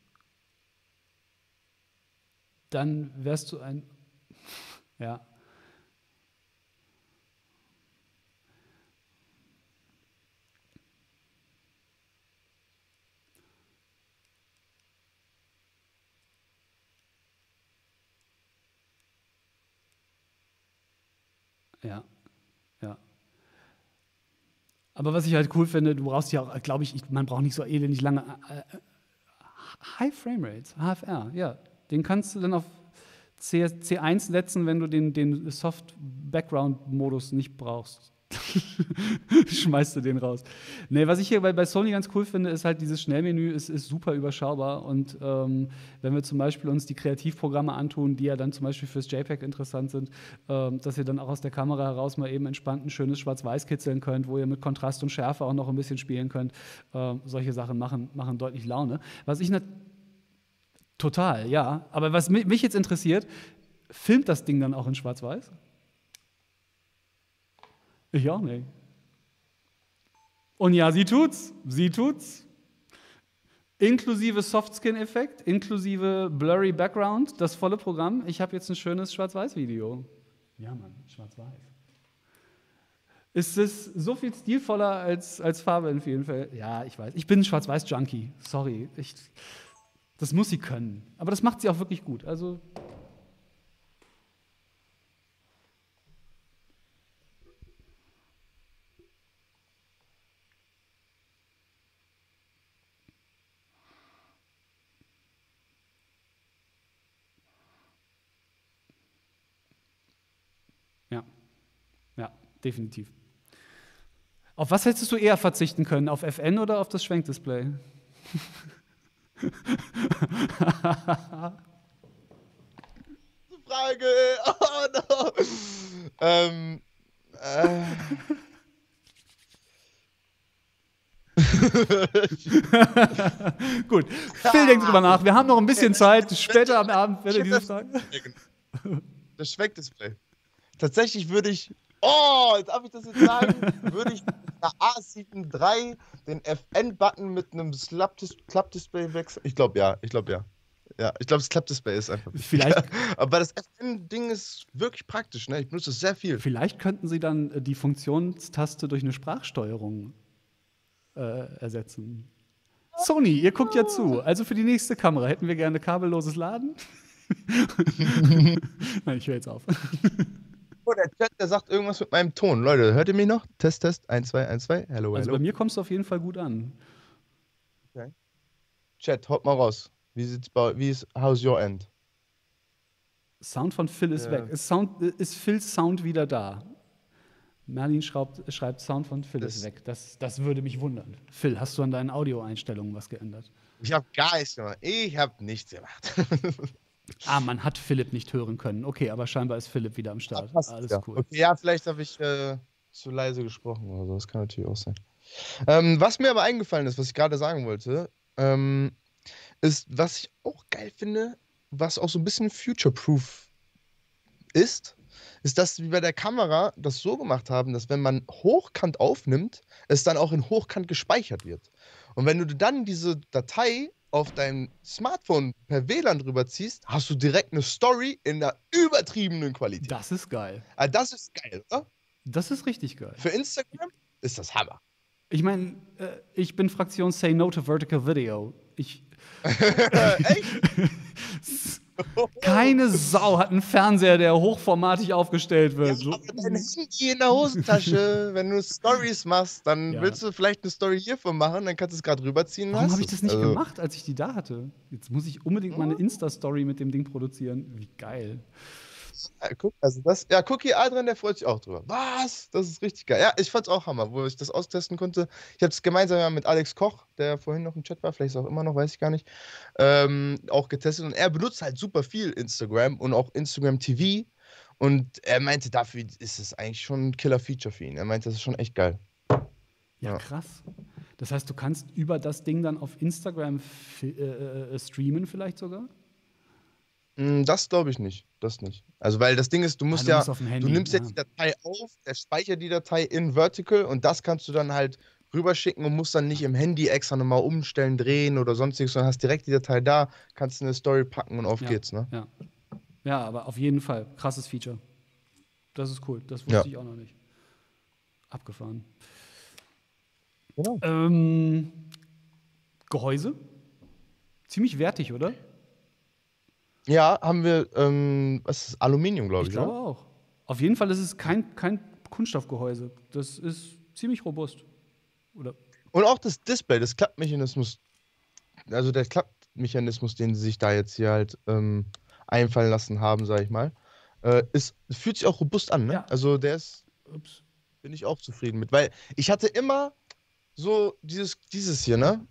Dann wärst du ein. Ja. Ja, ja. Aber was ich halt cool finde, du brauchst ja auch, glaube ich, ich, man braucht nicht so elendig lange. Äh, äh, High Frame Rates, H F R, ja. Den kannst du dann auf C, C1 setzen, wenn du den, den Soft-Background-Modus nicht brauchst. Schmeißt du den raus. Nee, was ich hier bei, bei Sony ganz cool finde, ist halt, dieses Schnellmenü ist, ist super überschaubar. Und ähm, wenn wir zum Beispiel uns die Kreativprogramme antun, die ja dann zum Beispiel fürs JPEG interessant sind, ähm, dass ihr dann auch aus der Kamera heraus mal eben entspannt ein schönes Schwarz-Weiß kitzeln könnt, wo ihr mit Kontrast und Schärfe auch noch ein bisschen spielen könnt. Ähm, solche Sachen machen, machen deutlich Laune. Was ich nicht total, ja. Aber was mich, mich jetzt interessiert, filmt das Ding dann auch in Schwarz-Weiß? Ich auch nicht. Und ja, sie tut's. Sie tut's. Inklusive Softskin-Effekt, inklusive Blurry Background, das volle Programm. Ich habe jetzt ein schönes Schwarz-Weiß-Video. Ja, Mann, Schwarz-Weiß. Ist es so viel stilvoller als, als Farbe in vielen Fällen? Ja, ich weiß. Ich bin ein Schwarz-Weiß-Junkie. Sorry. Ich, das muss sie können. Aber das macht sie auch wirklich gut. Also. Ja, ja, definitiv. Auf was hättest du eher verzichten können? Auf F N oder auf das Schwenkdisplay? Frage. Oh no. ähm. Äh. Gut, Phil denkt drüber nach. Wir haben noch ein bisschen Zeit. Später am Abend werde ich diese Frage. Das Schwenkdisplay. Tatsächlich würde ich, oh, darf ich das jetzt sagen? Würde ich nach A sieben drei den F N-Button mit einem Klappdisplay wechseln? Ich glaube ja, ich glaube ja. Ja, ich glaube, das Klappdisplay ist einfach. Vielleicht. Ja, aber das F N-Ding ist wirklich praktisch, ne? Ich benutze es sehr viel. Vielleicht könnten Sie dann die Funktionstaste durch eine Sprachsteuerung äh, ersetzen. Sony, ihr guckt ja zu. Also für die nächste Kamera hätten wir gerne kabelloses Laden. Nein, ich höre jetzt auf. Oh, der Chat, der sagt irgendwas mit meinem Ton. Leute, hört ihr mich noch? Test, Test, eins, zwei, eins, zwei. Hello, hello. Also bei mir kommst du auf jeden Fall gut an. Okay. Chat, haut mal raus. Wie sieht's bei, wie ist, how's your end? Sound von Phil ist Ja. weg. Ist, Sound, ist Phils Sound wieder da? Merlin schreibt, schreibt Sound von Phil Das- ist weg. Das, das würde mich wundern. Phil, hast du an deinen Audioeinstellungen was geändert? Ich habe gar nichts gemacht. Ich habe nichts gemacht. Ah, man hat Philipp nicht hören können. Okay, aber scheinbar ist Philipp wieder am Start. Passt, Alles ja. cool. Okay, ja, vielleicht habe ich äh, zu leise gesprochen oder so. Das kann natürlich auch sein. Ähm, was mir aber eingefallen ist, was ich gerade sagen wollte, ähm, ist, was ich auch geil finde, was auch so ein bisschen future-proof ist, ist, dass wir bei der Kamera das so gemacht haben, dass wenn man hochkant aufnimmt, es dann auch in hochkant gespeichert wird. Und wenn du dann diese Datei auf dein Smartphone per W L A N drüber ziehst, hast du direkt eine Story in einer übertriebenen Qualität. Das ist geil. Ah, das ist geil, oder? Das ist richtig geil. Für Instagram ist das Hammer. Ich meine, äh, ich bin Fraktion Say No to Vertical Video. Ich. Echt? Keine Sau hat einen Fernseher, der hochformatig aufgestellt Ja, wird. So. aber dein Handy in der Hosentasche, wenn du Stories machst, dann Ja. willst du vielleicht eine Story hiervon machen, dann kannst du es gerade rüberziehen. und Warum hast habe ich es. das nicht Also, gemacht, als ich die da hatte? Jetzt muss ich unbedingt mal eine Insta-Story mit dem Ding produzieren. Wie geil. Ja, guck, also das, ja, Cookie Adrian, der freut sich auch drüber. Was? Das ist richtig geil. Ja, ich fand's auch Hammer, wo ich das austesten konnte. Ich habe es gemeinsam ja mit Alex Koch, der vorhin noch im Chat war, vielleicht ist er auch immer noch, weiß ich gar nicht, ähm, auch getestet. Und er benutzt halt super viel Instagram und auch Instagram T V. Und er meinte, dafür ist es eigentlich schon ein Killer-Feature für ihn. Er meinte, das ist schon echt geil. Ja, Ja. krass. Das heißt, du kannst über das Ding dann auf Instagram fi- äh, äh, streamen vielleicht sogar? Mm, Das glaube ich nicht. Das nicht. Also, weil das Ding ist, du musst du ja, musst auf dem du Handy, nimmst ja. jetzt die Datei auf, er speichert die Datei in Vertical und das kannst du dann halt rüberschicken und musst dann nicht im Handy extra nochmal umstellen, drehen oder sonstiges, sondern hast direkt die Datei da, kannst in eine Story packen und auf Ja, geht's, ne? ja. Ja, aber auf jeden Fall. Krasses Feature. Das ist cool. Das wusste Ja. ich auch noch nicht. Abgefahren. Genau. Ähm, Gehäuse? Ziemlich wertig, oder? Ja, haben wir, ähm, was ist das? Aluminium, glaube Ich ich, glaube oder? auch. Auf jeden Fall ist es kein, kein Kunststoffgehäuse. Das ist ziemlich robust. Oder? Und auch das Display, das Klappmechanismus, also der Klappmechanismus, den sie sich da jetzt hier halt ähm, einfallen lassen haben, sag ich mal, äh, ist, fühlt sich auch robust an, ne? Ja. Also der ist, Ups. bin ich auch zufrieden mit, weil ich hatte immer so dieses, dieses hier, ne?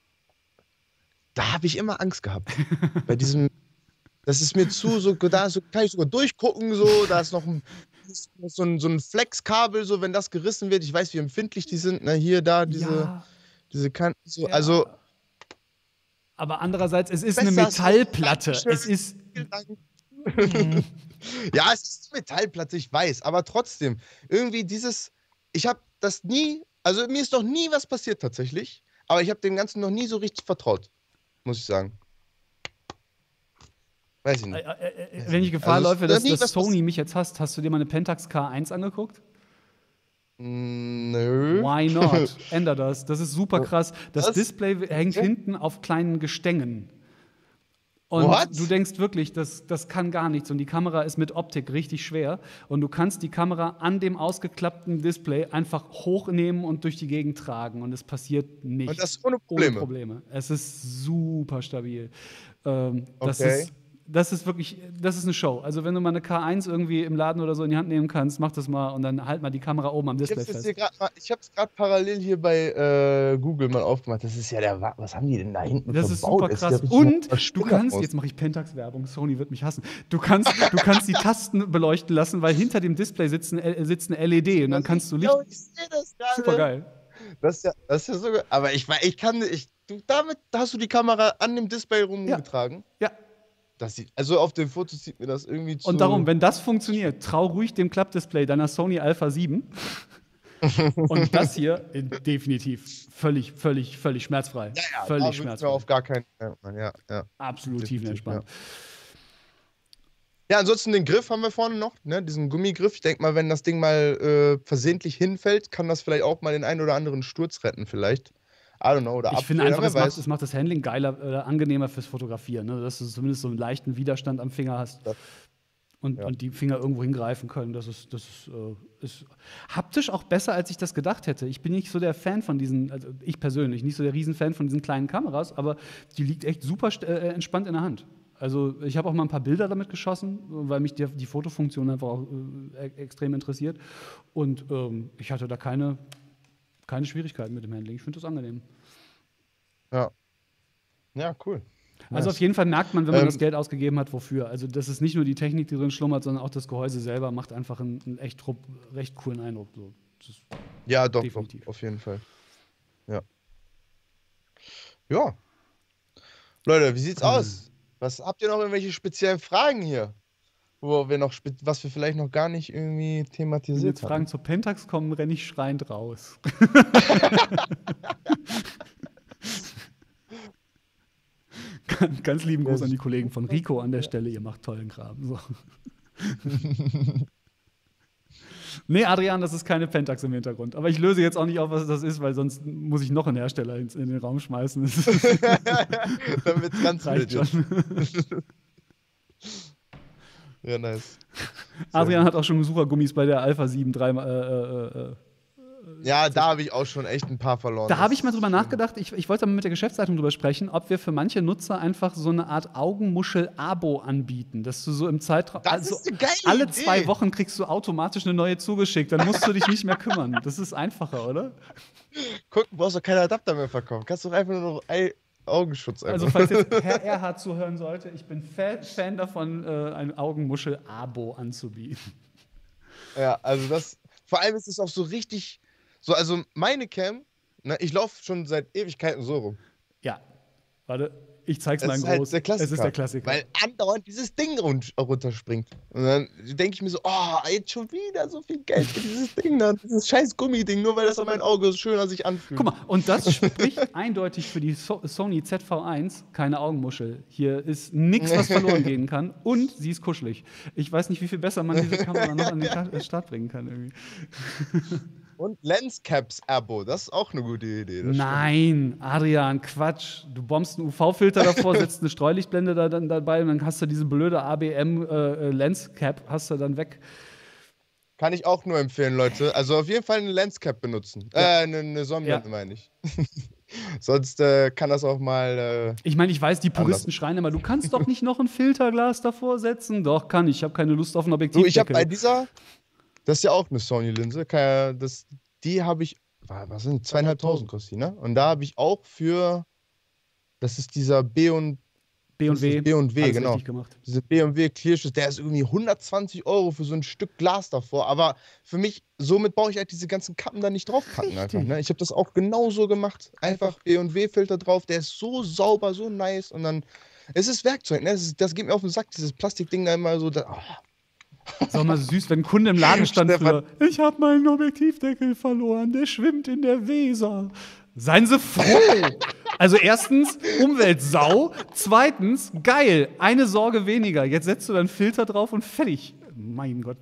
Da habe ich immer Angst gehabt. Bei diesem, das ist mir zu, so, da so, kann ich sogar durchgucken, so, da ist noch ein, so ein, so ein Flexkabel, so, wenn das gerissen wird, ich weiß, wie empfindlich die sind, ne? Hier, da, diese, Ja, diese Kanten, so, ja. also, Aber andererseits, es ist eine besser so. Metallplatte. Dankeschön. Es ist. Vielen Dank. Ja, es ist eine Metallplatte, ich weiß, aber trotzdem, irgendwie dieses, ich habe das nie, also mir ist noch nie was passiert tatsächlich, aber ich habe dem Ganzen noch nie so richtig vertraut, muss ich sagen. Weiß ich Äh, nicht. äh, äh, wenn ich Gefahr Also, es läufe, ist dass, nie dass was Sony mich jetzt hasst, hast du dir mal eine Pentax K eins angeguckt? Mm, Nö. Why not? Änder das. Das ist super krass. Das Was? Display hängt Okay. hinten auf kleinen Gestängen. Und What? du denkst wirklich, das, das kann gar nichts. Und die Kamera ist mit Optik richtig schwer. Und du kannst die Kamera an dem ausgeklappten Display einfach hochnehmen und durch die Gegend tragen. Und es passiert nichts. Und das ohne Probleme? Ohne Probleme. Es ist super stabil. Ähm, das Okay. ist Das ist wirklich, das ist eine Show. Also wenn du mal eine K eins irgendwie im Laden oder so in die Hand nehmen kannst, mach das mal und dann halt mal die Kamera oben am Ich Display habe es fest. hier grad mal- ich hab's gerade parallel hier bei äh, Google mal aufgemacht. Das ist ja der, Wa- was haben die denn da hinten Das ist verbaut? super Das sieht ja krass. richtig Und nach du Spinner kannst, aus. jetzt mache ich Pentax-Werbung, Sony wird mich hassen. Du kannst, du kannst die Tasten beleuchten lassen, weil hinter dem Display sitzt ein, äh, sitzt ein L E D und dann kannst du Licht. Ja, ich sehe das gerade. Super geil. Das ist ja, das ist ja so ge- Aber ich, wei- ich kann ich, du, damit hast du die Kamera an dem Display rumgetragen. Ja. Das sieht, also auf dem Foto sieht mir das irgendwie zu. Und darum, wenn das funktioniert, trau ruhig dem Klappdisplay deiner Sony Alpha sieben. Und das hier äh, definitiv völlig, völlig, völlig schmerzfrei. ja, ja, völlig da würd's mir schmerzfrei. auf gar keinen Fall. Ja, ja. Absolut Definitiv, tiefenentspannt. Ja, ansonsten den Griff haben wir vorne noch, ne? Diesen Gummigriff. Ich denke mal, wenn das Ding mal äh, versehentlich hinfällt, kann das vielleicht auch mal den einen oder anderen Sturz retten, vielleicht. I don't know. Oder Ich finde abfedern, einfach, es wer macht, weiß. es macht das Handling geiler, äh, angenehmer fürs Fotografieren, ne? Dass du zumindest so einen leichten Widerstand am Finger hast Das- und, ja. und die Finger irgendwo hingreifen können. Das ist, das ist, äh, ist haptisch auch besser, als ich das gedacht hätte. Ich bin nicht so der Fan von diesen, also ich persönlich, nicht so der Riesenfan von diesen kleinen Kameras, aber die liegt echt super st- äh, entspannt in der Hand. Also ich habe auch mal ein paar Bilder damit geschossen, weil mich der, die Fotofunktion einfach auch äh, e- extrem interessiert. Und ähm, ich hatte da keine, keine Schwierigkeiten mit dem Handling. Ich finde das angenehm. Ja. Ja, cool. Also Nice. auf jeden Fall merkt man, wenn man Ähm, das Geld ausgegeben hat, wofür. Also das ist nicht nur die Technik, die drin schlummert, sondern auch das Gehäuse selber macht einfach einen, einen echt trupp, recht coolen Eindruck. So. Das ist Ja, doch, doch, Definitiv. auf jeden Fall. Ja. Ja. Leute, wie sieht's Ähm. aus? Was habt ihr noch irgendwelche speziellen Fragen hier? Wo wir noch spe- was wir vielleicht noch gar nicht irgendwie Wenn thematisiert jetzt haben. Fragen zur Pentax kommen, renne ich schreiend raus. Ganz- Ganz lieben Gruß an die Kollegen von Rico an der Stelle, ihr macht tollen Kram. So. Nee, Adrian, das ist keine Pentax im Hintergrund. Aber ich löse jetzt auch nicht auf, was das ist, weil sonst muss ich noch einen Hersteller ins, in den Raum schmeißen. Das Damit ganz reicht wild schon. ist. Ja, nice. Adrian hat auch schon Besuchergummis bei der Alpha sieben drei, äh, äh, äh, Ja, da habe ich auch schon echt ein paar verloren. Da habe ich mal drüber nachgedacht, ich, ich wollte mal mit der Geschäftsleitung drüber sprechen, ob wir für manche Nutzer einfach so eine Art Augenmuschel-Abo anbieten, dass du so im Zeitraum, Das also ist eine geile alle Idee. zwei Wochen kriegst du automatisch eine neue zugeschickt, dann musst du dich nicht mehr kümmern. Das ist einfacher, oder? Guck, du brauchst doch keine Adapter mehr verkaufen. Kannst doch einfach nur noch Ei Augenschutz einfach. Also falls jetzt Herr Erhard zuhören sollte, ich bin Fan, Fan davon, äh, ein Augenmuschel-Abo anzubieten. Ja, also das, vor allem ist es auch so richtig, so, also meine Cam, ne, ich laufe schon seit Ewigkeiten so rum. Ja, warte, ich zeig's Es mal in ist halt groß. der Klassiker, Es ist der Klassiker. weil andauernd dieses Ding run runterspringt. Und dann denke ich mir so, oh, jetzt schon wieder so viel Geld für dieses Ding, dann, dieses scheiß Gummiding, nur weil das an mein Auge so schöner sich anfühlt. Guck mal, und das spricht eindeutig für die so Sony Z V eins, keine Augenmuschel. Hier ist nichts, was verloren gehen kann und sie ist kuschelig. Ich weiß nicht, wie viel besser man diese Kamera noch an den Start bringen kann. Irgendwie. Und Lenscaps-Abo, das ist auch eine gute Idee. Das Nein, Adrian, Quatsch. Du bombst einen U V-Filter davor, setzt eine Streulichtblende da dann dabei und dann hast du diese blöde A B M-Lenscap, äh, hast du dann weg. Kann ich auch nur empfehlen, Leute. Also auf jeden Fall eine Lenscap benutzen. Ja. Äh, eine, eine Sonnenblende, Ja. meine ich. Sonst äh, kann das auch mal. Äh, Ich meine, ich weiß, die Puristen schreien immer, du kannst doch nicht noch ein Filterglas davor setzen. Doch, kann ich. Ich habe keine Lust auf ein Objektiv. du, ich habe bei dieser. Das ist ja auch eine Sony-Linse. kann ja- Das, die habe ich. wa- Was sind zweieinhalbtausend kostet die, ne? Und da habe ich auch für. Das ist dieser B und B und das W. ist B und W, alles genau. richtig gemacht. Diese B M W Clearschuss, der ist irgendwie hundertzwanzig Euro für so ein Stück Glas davor. Aber für mich, somit brauche ich halt diese ganzen Kappen da nicht draufpacken. Einfach, ne? Ich habe das auch genauso gemacht. Einfach B und W-Filter drauf. Der ist so sauber, so nice. Und dann, es ist Werkzeug. Ne? Das, ist, das geht mir auf den Sack, dieses Plastikding da immer so. Da, oh. Ist auch mal süß, wenn ein Kunde im Laden stand Stefan. früher, ich habe meinen Objektivdeckel verloren, der schwimmt in der Weser. Seien Sie froh. Also erstens, Umweltsau. Zweitens, geil, eine Sorge weniger. Jetzt setzt du dann Filter drauf und fertig. Mein Gott.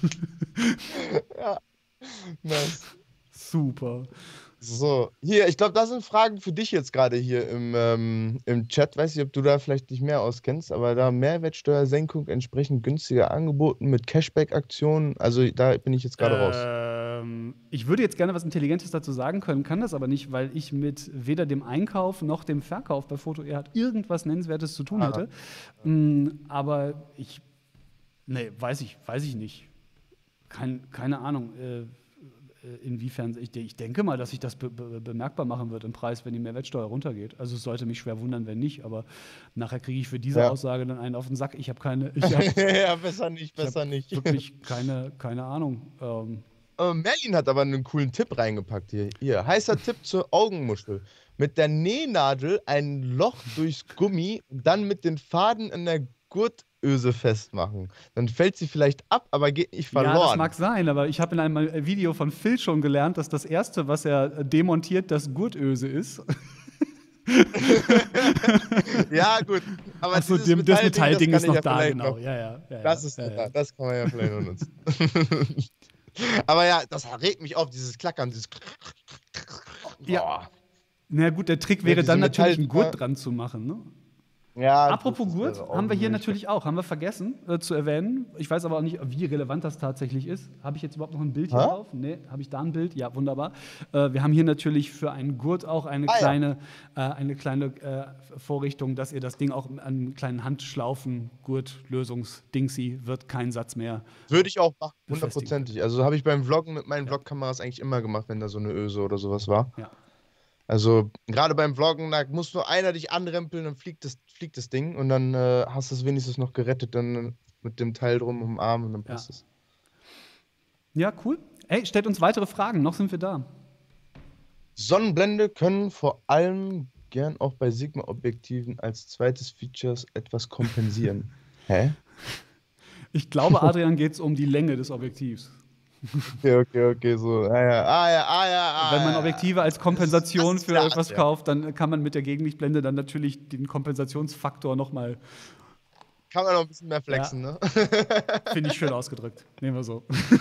Nice. Super. So, hier, ich glaube, das sind Fragen für dich jetzt gerade hier im, ähm, im Chat. Weiß nicht, ob du da vielleicht nicht mehr auskennst, aber da Mehrwertsteuersenkung entsprechend günstiger angeboten mit Cashback-Aktionen. Also da bin ich jetzt gerade raus. Ähm, ich würde jetzt gerne was Intelligentes dazu sagen können, kann das aber nicht, weil ich mit weder dem Einkauf noch dem Verkauf bei Foto Erhard irgendwas Nennenswertes zu tun Ah. hätte. Mm, aber ich, nee, weiß ich, weiß ich nicht. Kein, keine Ahnung. Äh, Inwiefern, ich, ich denke mal, dass sich das be be bemerkbar machen wird im Preis, wenn die Mehrwertsteuer runtergeht. Also es sollte mich schwer wundern, wenn nicht, aber nachher kriege ich für diese Ja. Aussage dann einen auf den Sack. Ich habe keine, ich habe Ja, besser nicht, besser nicht. wirklich keine, keine Ahnung. Ähm, Äh, Merlin hat aber einen coolen Tipp reingepackt hier. Hier, heißer Tipp zur Augenmuschel. Mit der Nähnadel ein Loch durchs Gummi und dann mit den Faden in der Gurtöse festmachen. Dann fällt sie vielleicht ab, aber geht nicht verloren. Ja, das mag sein, aber ich habe in einem Video von Phil schon gelernt, dass das Erste, was er demontiert, das Gurtöse ist. Ja, gut. Aber Achso, dieses das Metallding das ist kann noch ich ja da, vielleicht genau. noch- Ja, ja, ja, Das ja, ist ja, da, ja. das kann man ja vielleicht noch nutzen. Aber ja, das regt mich auf, dieses Klackern, dieses. Ja. Boah. Na gut, der Trick Ja, wäre diese dann natürlich, einen Metall- Gurt dran zu machen. Ne? Ja, Apropos das Gurt, wäre auch haben wir hier möglich. natürlich auch, haben wir vergessen äh, zu erwähnen. Ich weiß aber auch nicht, wie relevant das tatsächlich ist. Habe ich jetzt überhaupt noch ein Bild hier Hä? drauf? Nee, habe ich da ein Bild? Ja, wunderbar. Äh, wir haben hier natürlich für einen Gurt auch eine Ah, ja. kleine, äh, eine kleine äh, Vorrichtung, dass ihr das Ding auch an einem kleinen Handschlaufen, Gurt, Lösungsdingsi, wird kein Satz mehr. Würde ich auch machen, Befestigen. hundertprozentig. Also habe ich beim Vloggen mit meinen Vlogkameras eigentlich immer gemacht, wenn da so eine Öse oder sowas war. Ja. Also gerade beim Vloggen, da muss nur einer dich anrempeln, dann fliegt das, fliegt das Ding und dann äh, hast du es wenigstens noch gerettet, dann mit dem Teil drum um den Arm und dann passt Ja. es. Ja, cool. Ey, stellt uns weitere Fragen, noch sind wir da. Sonnenblende können vor allem gern auch bei Sigma-Objektiven als zweites Features etwas kompensieren. Hä? Ich glaube, Adrian geht es um die Länge des Objektivs. Okay, okay, okay, so. Ah ja, ah ja, ah ja, ah Wenn man ja. Objektive als Kompensation Das ist für klar, etwas ja. kauft, dann kann man mit der Gegenlichtblende dann natürlich den Kompensationsfaktor nochmal, Kann man noch ein bisschen mehr flexen, ne? finde ich schön ausgedrückt. Nehmen wir so.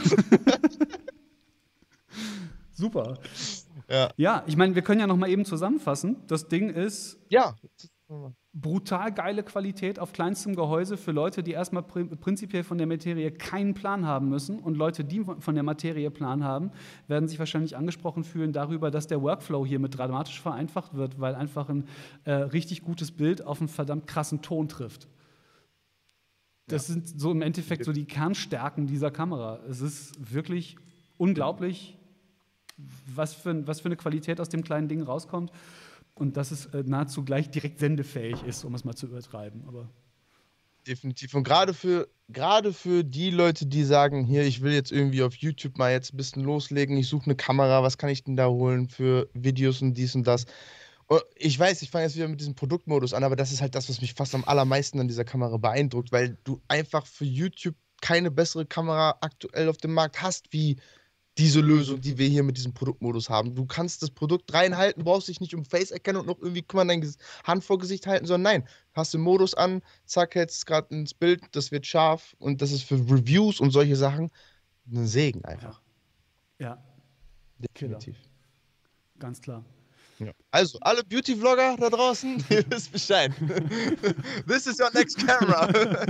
Super. Ja. Ja, ich meine, wir können ja noch mal eben zusammenfassen. Das Ding ist, Ja. brutal geile Qualität auf kleinstem Gehäuse für Leute, die erstmal pr prinzipiell von der Materie keinen Plan haben müssen. Und Leute, die von der Materie Plan haben, werden sich wahrscheinlich angesprochen fühlen darüber, dass der Workflow hiermit dramatisch vereinfacht wird, weil einfach ein äh, richtig gutes Bild auf einen verdammt krassen Ton trifft. Das ja. sind so im Endeffekt so die Kernstärken dieser Kamera. Es ist wirklich unglaublich, was für, was für eine Qualität aus dem kleinen Ding rauskommt. Und dass es äh, nahezu gleich direkt sendefähig ist, um es mal zu übertreiben. Aber definitiv. Und gerade für, gerade für die Leute, die sagen, hier, ich will jetzt irgendwie auf YouTube mal jetzt ein bisschen loslegen, ich suche eine Kamera, was kann ich denn da holen für Videos und dies und das. Und ich weiß, ich fange jetzt wieder mit diesem Produktmodus an, aber das ist halt das, was mich fast am allermeisten an dieser Kamera beeindruckt, weil du einfach für YouTube keine bessere Kamera aktuell auf dem Markt hast, wie diese Lösung, die wir hier mit diesem Produktmodus haben. Du kannst das Produkt reinhalten, brauchst dich nicht um Face erkennen und noch irgendwie, guck mal, dein Hand vor Gesicht halten, sondern nein, hast den Modus an, zack, hältst es gerade ins Bild, das wird scharf und das ist für Reviews und solche Sachen ein Segen einfach. Ja, ja. Definitiv. Killer. Ganz klar. Ja. Also, alle Beauty-Vlogger da draußen, ihr wisst Bescheid. This is your next camera.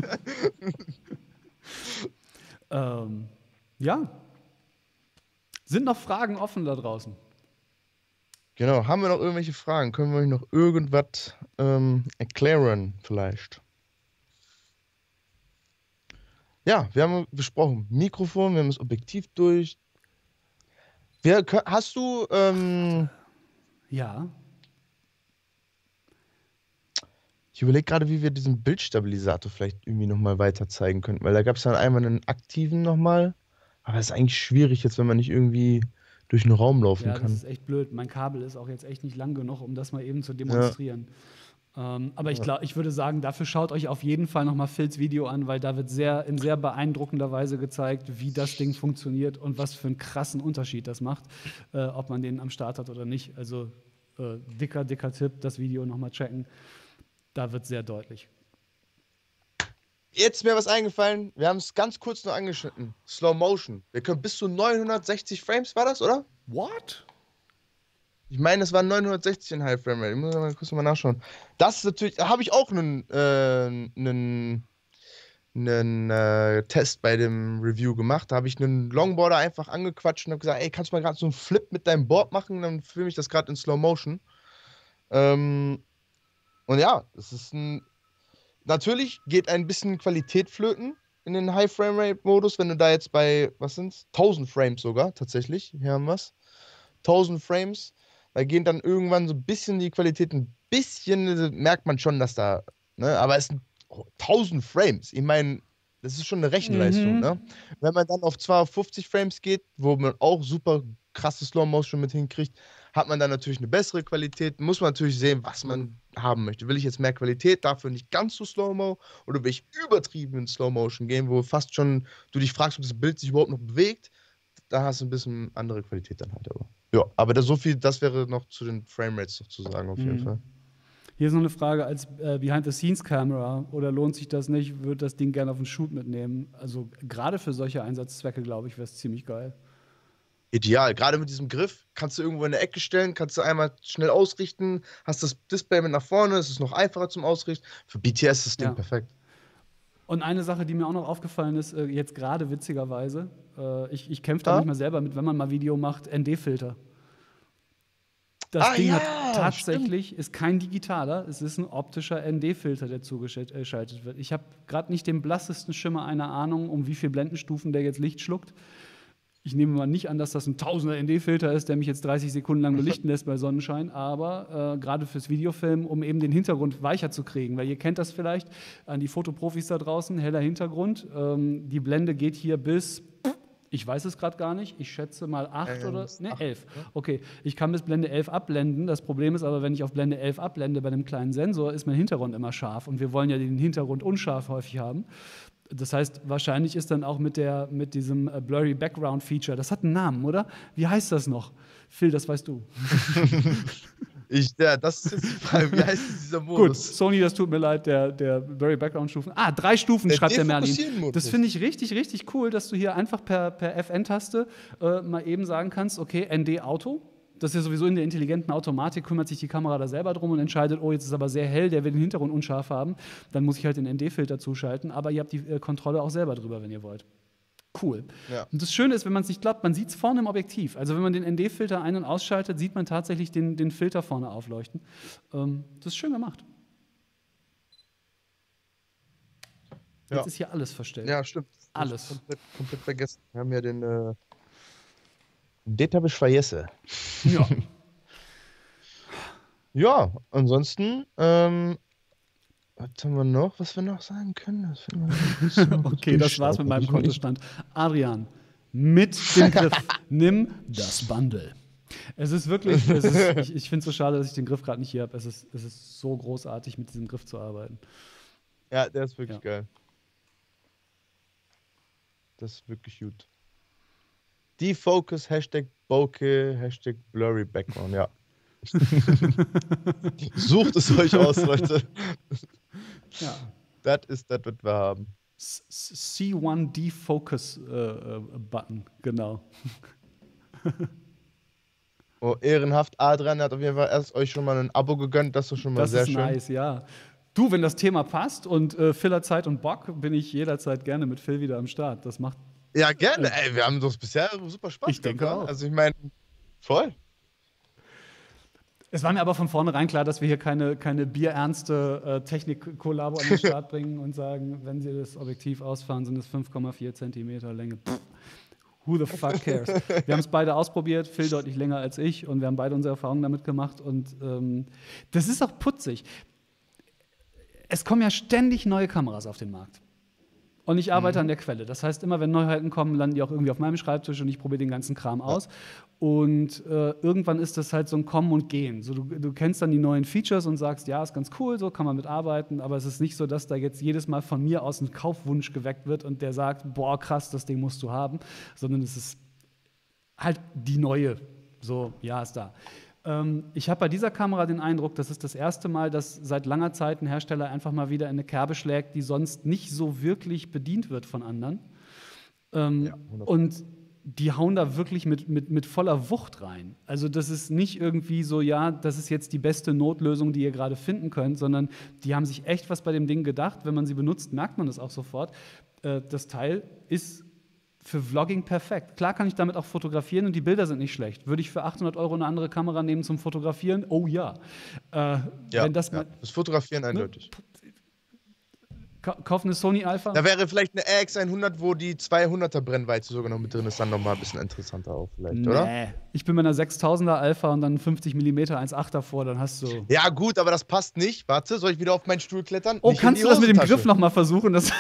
ähm, ja. Sind noch Fragen offen da draußen? Genau, haben wir noch irgendwelche Fragen? Können wir euch noch irgendwas ähm, erklären vielleicht? Ja, wir haben besprochen Mikrofon, wir haben das Objektiv durch. Wer, hast du... Ähm, ja. Ich überlege gerade, wie wir diesen Bildstabilisator vielleicht irgendwie nochmal weiter zeigen könnten, weil da gab es dann einmal einen aktiven nochmal. Aber es ist eigentlich schwierig jetzt, wenn man nicht irgendwie durch den Raum laufen ja, kann. Das ist echt blöd. Mein Kabel ist auch jetzt echt nicht lang genug, um das mal eben zu demonstrieren. Ja. Ähm, aber ich, glaub, ich würde sagen, dafür schaut euch auf jeden Fall nochmal Phils Video an, weil da wird sehr, in sehr beeindruckender Weise gezeigt, wie das Ding funktioniert und was für einen krassen Unterschied das macht, äh, ob man den am Start hat oder nicht. Also äh, dicker, dicker Tipp, das Video nochmal checken. Da wird sehr deutlich. Jetzt ist mir was eingefallen. Wir haben es ganz kurz nur angeschnitten. Slow Motion. Wir können bis zu neunhundertsechzig Frames, war das, oder? What? Ich meine, es waren neunhundertsechzig in High Frame Rate. Ich muss mal kurz mal nachschauen. Das ist natürlich, da habe ich auch einen, äh, einen, einen äh, Test bei dem Review gemacht. Da habe ich einen Longboarder einfach angequatscht und habe gesagt, ey, kannst du mal gerade so einen Flip mit deinem Board machen? Dann filme ich das gerade in Slow Motion. Ähm, und ja, es ist ein Natürlich geht ein bisschen Qualität flöten in den High-Frame-Rate-Modus, wenn du da jetzt bei, was sind's? tausend Frames sogar, tatsächlich. Hier haben wir's. tausend Frames. Da gehen dann irgendwann so ein bisschen die Qualität, ein bisschen, merkt man schon, dass da, ne, aber es sind tausend Frames. Ich meine, das ist schon eine Rechenleistung, mhm. ne? Wenn man dann auf zweihundertfünfzig Frames geht, wo man auch super krasse Slow-Motion mit hinkriegt, hat man dann natürlich eine bessere Qualität. Muss man natürlich sehen, was man haben möchte. Will ich jetzt mehr Qualität, dafür nicht ganz so Slow-Mo, oder will ich übertrieben in Slow-Motion gehen, wo fast schon du dich fragst, ob das Bild sich überhaupt noch bewegt, da hast du ein bisschen andere Qualität dann halt. Aber ja, aber das, so viel, das wäre noch zu den Framerates noch zu sagen, auf jeden mhm. Fall. Hier ist noch eine Frage als äh, Behind-the-Scenes-Camera, oder lohnt sich das nicht? Würde das Ding gerne auf den Shoot mitnehmen? Also gerade für solche Einsatzzwecke, glaube ich, wäre es ziemlich geil. Ideal, gerade mit diesem Griff, kannst du irgendwo in der Ecke stellen, kannst du einmal schnell ausrichten, hast das Display mit nach vorne, es ist noch einfacher zum Ausrichten. Für B T S ist das Ding ja. perfekt. Und eine Sache, die mir auch noch aufgefallen ist, äh, jetzt gerade witzigerweise, äh, ich, ich kämpfe da ah? manchmal selber mit, wenn man mal Video macht, N D-Filter. Das ah, Ding ja, hat tatsächlich, stimmt. ist kein digitaler, es ist ein optischer N D-Filter, der zugeschaltet wird. Ich habe gerade nicht den blassesten Schimmer einer Ahnung, um wie viele Blendenstufen der jetzt Licht schluckt. Ich nehme mal nicht an, dass das ein tausender N D-Filter ist, der mich jetzt dreißig Sekunden lang belichten lässt bei Sonnenschein, aber äh, gerade fürs Videofilm, um eben den Hintergrund weicher zu kriegen, weil ihr kennt das vielleicht an die Fotoprofis da draußen, heller Hintergrund, ähm, die Blende geht hier bis, ich weiß es gerade gar nicht, ich schätze mal acht ähm, oder, ne, elf. Okay, ich kann bis Blende elf abblenden, das Problem ist aber, wenn ich auf Blende elf abblende bei einem kleinen Sensor, ist mein Hintergrund immer scharf und wir wollen ja den Hintergrund unscharf häufig haben. Das heißt, wahrscheinlich ist dann auch mit, der, mit diesem uh, Blurry Background Feature, das hat einen Namen, oder? Wie heißt das noch? Phil, das weißt du. ich, ja, das ist jetzt die Frage, wie heißt dieser Modus? Gut, Sony, das tut mir leid, der, der Blurry Background Stufen. Ah, drei Stufen, der schreibt der Merlin. Das finde ich richtig, richtig cool, dass du hier einfach per, per F N-Taste äh, mal eben sagen kannst, okay, N D Auto. Das ist ja sowieso in der intelligenten Automatik, kümmert sich die Kamera da selber drum und entscheidet, oh, jetzt ist aber sehr hell, der will den Hintergrund unscharf haben. Dann muss ich halt den N D-Filter zuschalten. Aber ihr habt die äh, Kontrolle auch selber drüber, wenn ihr wollt. Cool. Ja. Und das Schöne ist, wenn man es nicht glaubt, man sieht es vorne im Objektiv. Also wenn man den N D-Filter ein- und ausschaltet, sieht man tatsächlich den, den Filter vorne aufleuchten. Ähm, das ist schön gemacht. Jetzt Ja. ist hier alles verstellt. Ja, stimmt. Alles. Komplett, komplett vergessen. Wir haben ja den. Äh, das habe ich vergessen. Ja. Ja, ansonsten. Ähm, was haben wir noch, was wir noch sagen können? Das finden wir nicht so gut Okay, das war's mit meinem durchstarten. Kontostand. Adrian, mit dem Griff, nimm das Bundle. Es ist wirklich, es ist, ich, ich finde es so schade, dass ich den Griff gerade nicht hier habe. Es ist, es ist so großartig, mit diesem Griff zu arbeiten. Ja, der ist wirklich Ja. geil. Das ist wirklich gut. Defocus, Hashtag Bokeh, Hashtag Blurry Background, ja. Sucht es euch aus, Leute. Ja. Das ist das, was wir haben. S- S- C eins Defocus äh, äh, Button, genau. Oh, ehrenhaft. Adrian hat auf jeden Fall erst euch schon mal ein Abo gegönnt. Das ist doch schon mal Das sehr ist schön. nice, ja. Du, wenn das Thema passt und äh, Phil hat Zeit und Bock, bin ich jederzeit gerne mit Phil wieder am Start. Das macht Ja, gerne. Ey, wir haben doch bisher super Spaß Ich denke gehabt, auch. ne? Also ich meine, voll. Es war mir aber von vornherein klar, dass wir hier keine, keine bierernste äh, Technik-Kollabo an den Start bringen und sagen, wenn Sie das Objektiv ausfahren, sind es fünf Komma vier Zentimeter Länge. Pff, who the fuck cares? Wir haben es beide ausprobiert, Phil deutlich länger als ich und wir haben beide unsere Erfahrungen damit gemacht und ähm, das ist auch putzig. Es kommen ja ständig neue Kameras auf den Markt. Und ich arbeite an der Quelle. Das heißt, immer wenn Neuheiten kommen, landen die auch irgendwie auf meinem Schreibtisch und ich probiere den ganzen Kram aus. Und äh, irgendwann ist das halt so ein Kommen und Gehen. So, du, du kennst dann die neuen Features und sagst, ja, ist ganz cool, so kann man mitarbeiten. Aber es ist nicht so, dass da jetzt jedes Mal von mir aus ein Kaufwunsch geweckt wird und der sagt, boah, krass, das Ding musst du haben. Sondern es ist halt die neue. So, ja, ist da. Ähm, ich habe bei dieser Kamera den Eindruck, das ist das erste Mal, dass seit langer Zeit ein Hersteller einfach mal wieder in eine Kerbe schlägt, die sonst nicht so wirklich bedient wird von anderen. Ähm, Ja, hundert Prozent. und die hauen da wirklich mit, mit, mit voller Wucht rein. Also das ist nicht irgendwie so, ja, das ist jetzt die beste Notlösung, die ihr gerade finden könnt, sondern die haben sich echt was bei dem Ding gedacht. Wenn man sie benutzt, merkt man das auch sofort. Äh, das Teil ist für Vlogging perfekt. Klar kann ich damit auch fotografieren und die Bilder sind nicht schlecht. Würde ich für achthundert Euro eine andere Kamera nehmen zum Fotografieren? Oh ja. Äh, Ja, wenn das ja. mal, Das Fotografieren eindeutig. ka- kauf eine Sony Alpha. Da wäre vielleicht eine R X hundert, wo die zweihunderter Brennweite sogar noch mit drin ist, dann nochmal ein bisschen interessanter auch vielleicht, oder? Nee. Ich bin mit einer sechstausender Alpha und dann fünfzig Millimeter eins Komma acht davor, dann hast du. Ja gut, aber das passt nicht. Warte, soll ich wieder auf meinen Stuhl klettern? Oh, Nicht in kannst die du das mit dem Hosentasche. Griff nochmal versuchen? Das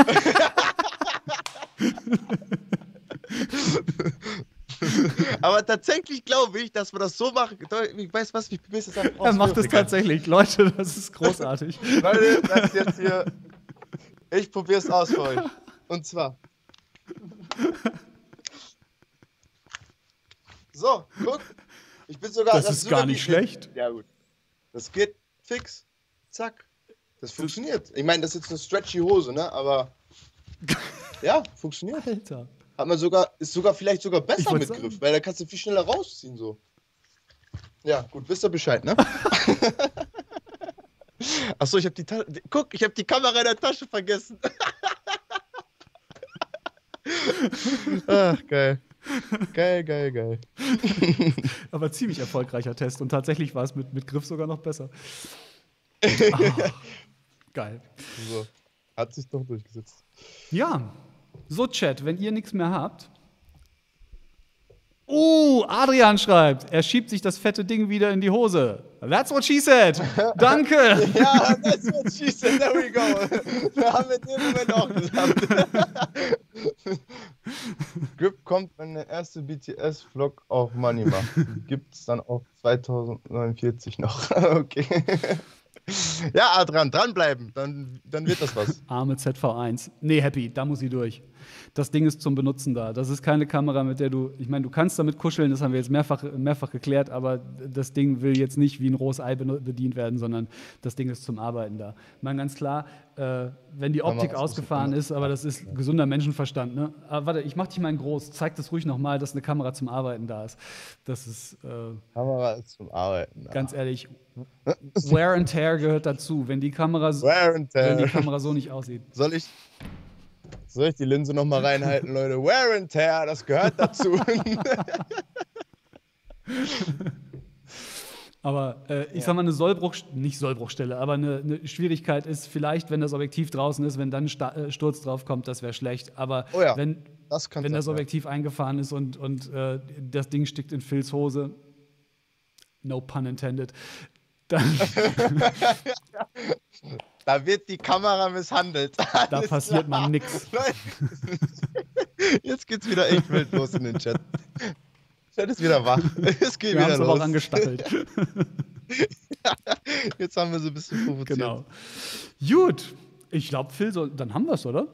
Aber tatsächlich glaube ich, dass wir das so machen. Ich weiß was, ich probiere es einfach er macht es tatsächlich. Leute, das ist großartig. Leute, das ist jetzt hier. Ich probiere es aus für euch. Und zwar. So, guck. Ich bin sogar. Das ist sogar gar nicht die- schlecht. Ja, gut. Das geht fix. Zack. Das funktioniert. Ich meine, das ist jetzt eine stretchy Hose, ne? Aber. Ja, funktioniert. Alter. Hat man sogar, ist sogar vielleicht sogar Ich besser wollte mit Griff, sagen. weil da kannst du viel schneller rausziehen so. Ja, gut, wisst ihr Bescheid, ne? Achso, ich habe die Ta Guck, ich habe die Kamera in der Tasche vergessen. Ach, geil. Geil, geil, geil. Aber ziemlich erfolgreicher Test und tatsächlich war es mit, mit Griff sogar noch besser. Ah, geil. So, hat sich doch durchgesetzt. Ja, so Chat, wenn ihr nichts mehr habt. Uh, Adrian schreibt, er schiebt sich das fette Ding wieder in die Hose. That's what she said. Danke. Ja, that's what she said, there we go. Wir haben in dem Moment auch gesagt. Grip kommt, wenn der erste B T S-Vlog auf Money macht. Gibt's dann auch zweitausendneunundvierzig noch. Okay. Ja, Adrian, dranbleiben, dann, dann wird das was. Arme Z V eins. Nee, Happy, da muss sie durch. Das Ding ist zum Benutzen da. Das ist keine Kamera, mit der du, ich meine, du kannst damit kuscheln, das haben wir jetzt mehrfach, mehrfach geklärt, aber das Ding will jetzt nicht wie ein rohes Ei bedient werden, sondern das Ding ist zum Arbeiten da. Ich meine, ganz klar, äh, wenn die Optik ausgefahren ist, aber das ist gesunder Menschenverstand. Ne? Aber warte, ich mach dich mal in groß. Zeig das ruhig nochmal, dass eine Kamera zum Arbeiten da ist. Das ist äh, Kamera ist zum Arbeiten. Ganz ehrlich, Wear and Tear gehört dazu. Wenn die Kamera, Wear and Tear. Wenn die Kamera so nicht aussieht. Soll ich, soll ich die Linse nochmal reinhalten, Leute? Wear and Tear, das gehört dazu. Aber äh, ich ja. sag mal, eine Sollbruch, nicht Sollbruchstelle, aber eine, eine Schwierigkeit ist vielleicht, wenn das Objektiv draußen ist, wenn dann Sta Sturz drauf kommt, das wäre schlecht. Aber oh ja, wenn das, wenn das Objektiv sein. eingefahren ist und, und äh, das Ding stickt in Phils Hose, no pun intended, dann da wird die Kamera misshandelt. Da passiert mal nix. Jetzt geht's wieder echt wild los in den Chat. Chat ist wieder wach. Es geht wir wieder los. Wir haben es aber angestachelt. Jetzt haben wir so ein bisschen provoziert. Genau. Gut. Ich glaube, Phil, so, dann haben wir es, oder?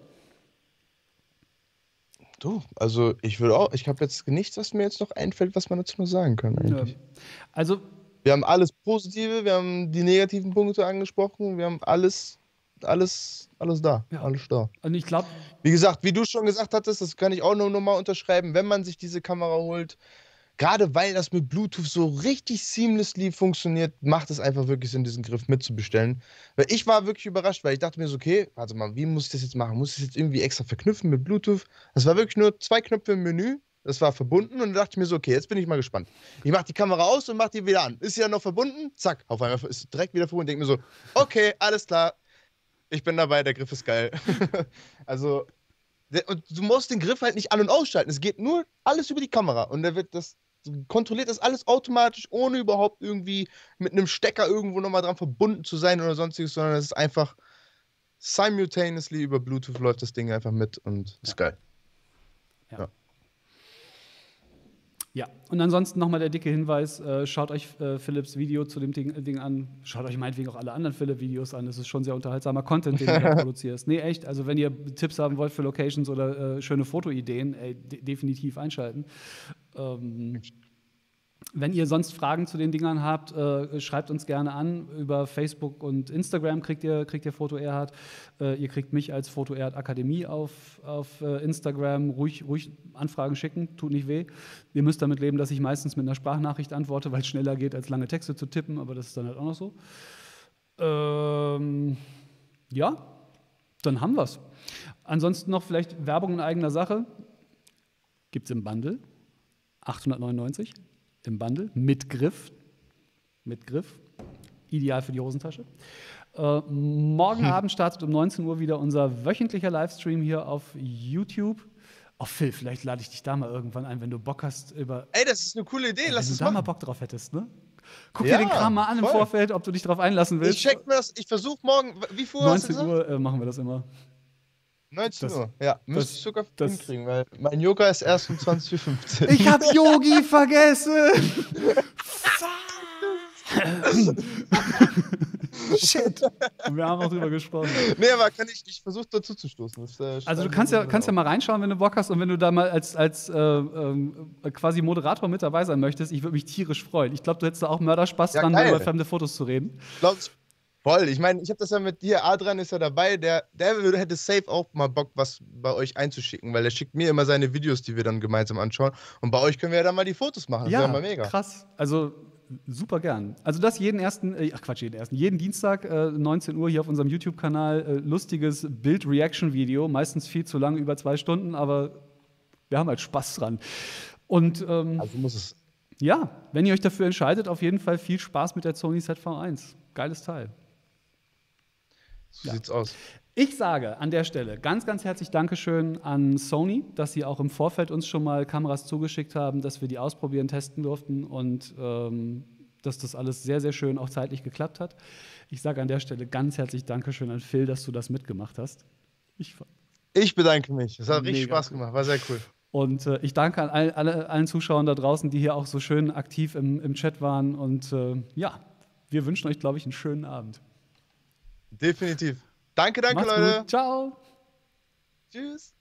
Du, also ich würde auch, ich habe jetzt nichts, was mir jetzt noch einfällt, was man dazu noch sagen kann eigentlich. Ja. Also wir haben alles Positive, wir haben die negativen Punkte angesprochen, wir haben alles, alles, alles da, ja. alles da. Und ich glaube, wie gesagt, wie du schon gesagt hattest, das kann ich auch nur nochmal unterschreiben, wenn man sich diese Kamera holt, gerade weil das mit Bluetooth so richtig seamlessly funktioniert, macht es einfach wirklich Sinn, diesen Griff mitzubestellen. Weil ich war wirklich überrascht, weil ich dachte mir so, okay, warte mal, wie muss ich das jetzt machen? Muss ich das jetzt irgendwie extra verknüpfen mit Bluetooth? Das war wirklich nur zwei Knöpfe im Menü, das war verbunden und da dachte ich mir so, okay, jetzt bin ich mal gespannt. Ich mache die Kamera aus und mache die wieder an. Ist sie ja noch verbunden? Zack, auf einmal ist sie direkt wieder verbunden und denke mir so, okay, alles klar, ich bin dabei, der Griff ist geil. Also, und du musst den Griff halt nicht an- und ausschalten. Es geht nur alles über die Kamera und der wird das kontrolliert das alles automatisch, ohne überhaupt irgendwie mit einem Stecker irgendwo nochmal dran verbunden zu sein oder sonstiges, sondern es ist einfach simultaneously über Bluetooth läuft das Ding einfach mit und ist geil. Ja. ja. Ja, und ansonsten nochmal der dicke Hinweis, äh, schaut euch äh, Philips Video zu dem Ding, Ding an, schaut euch meinetwegen auch alle anderen Philips-Videos an, das ist schon sehr unterhaltsamer Content, den du produzierst. Nee, echt, also wenn ihr Tipps haben wollt für Locations oder äh, schöne Fotoideen, ey, de definitiv einschalten. Ähm, wenn ihr sonst Fragen zu den Dingern habt, äh, schreibt uns gerne an. Über Facebook und Instagram kriegt ihr, kriegt ihr Foto Erhard. Äh, ihr kriegt mich als Foto Erhard Akademie auf, auf äh, Instagram. Ruhig, ruhig Anfragen schicken, tut nicht weh. Ihr müsst damit leben, dass ich meistens mit einer Sprachnachricht antworte, weil es schneller geht, als lange Texte zu tippen, aber das ist dann halt auch noch so. Ähm, ja, dann haben wir's. Ansonsten noch vielleicht Werbung in eigener Sache. Gibt's im Bundle. achthundertneunundneunzig. Im Bundle, mit Griff. Mit Griff. Ideal für die Hosentasche. Äh, morgen hm. Abend startet um neunzehn Uhr wieder unser wöchentlicher Livestream hier auf YouTube. Oh, Phil, vielleicht lade ich dich da mal irgendwann ein, wenn du Bock hast über. Ey, das ist eine coole Idee, äh, lass es es machen. Wenn du da mal Bock drauf hättest, ne? Guck ja, dir den Kram mal an voll. Im Vorfeld, ob du dich drauf einlassen willst. Ich check mir das, ich versuche morgen, wie viel neunzehn Uhr äh, machen wir das immer. neunzehn das, Uhr, ja, müsste das, ich sogar das, hinkriegen, weil mein Yoga ist erst um zwanzig Uhr fünfzehn. Ich hab Yogi vergessen! Shit! Wir haben auch drüber gesprochen. Nee, aber kann ich, ich versuche dazu zu stoßen. Das, äh, also du kannst ja, kannst ja mal reinschauen, wenn du Bock hast und wenn du da mal als, als äh, äh, quasi Moderator mit dabei sein möchtest, ich würde mich tierisch freuen. Ich glaube, du hättest da auch Mörderspaß ja, dran, geil. Über fremde Fotos zu reden. Glaub ich. Voll, ich meine, ich habe das ja mit dir, Adrian ist ja dabei, der, der hätte safe auch mal Bock, was bei euch einzuschicken, weil der schickt mir immer seine Videos, die wir dann gemeinsam anschauen und bei euch können wir ja dann mal die Fotos machen, das ja, wäre mal mega. Krass, also super gern. Also das jeden ersten, äh, ach Quatsch, jeden ersten, jeden Dienstag, äh, neunzehn Uhr hier auf unserem YouTube-Kanal, äh, lustiges Bild-Reaction-Video, meistens viel zu lang, über zwei Stunden, aber wir haben halt Spaß dran. Und ähm, also muss es. Ja, wenn ihr euch dafür entscheidet, auf jeden Fall viel Spaß mit der Sony Z V eins. Geiles Teil. So ja. sieht's aus. Ich sage an der Stelle ganz, ganz herzlich Dankeschön an Sony, dass sie auch im Vorfeld uns schon mal Kameras zugeschickt haben, dass wir die ausprobieren, testen durften und ähm, dass das alles sehr, sehr schön auch zeitlich geklappt hat. Ich sage an der Stelle ganz herzlich Dankeschön an Phil, dass du das mitgemacht hast. Ich, ich bedanke mich. Es hat richtig Spaß gemacht, war sehr cool. Und äh, ich danke an all, alle, allen Zuschauern da draußen, die hier auch so schön aktiv im, im Chat waren. Und äh, ja, wir wünschen euch, glaube ich, einen schönen Abend. Definitiv. Danke, danke, Macht's Leute. Gut. Ciao. Tschüss.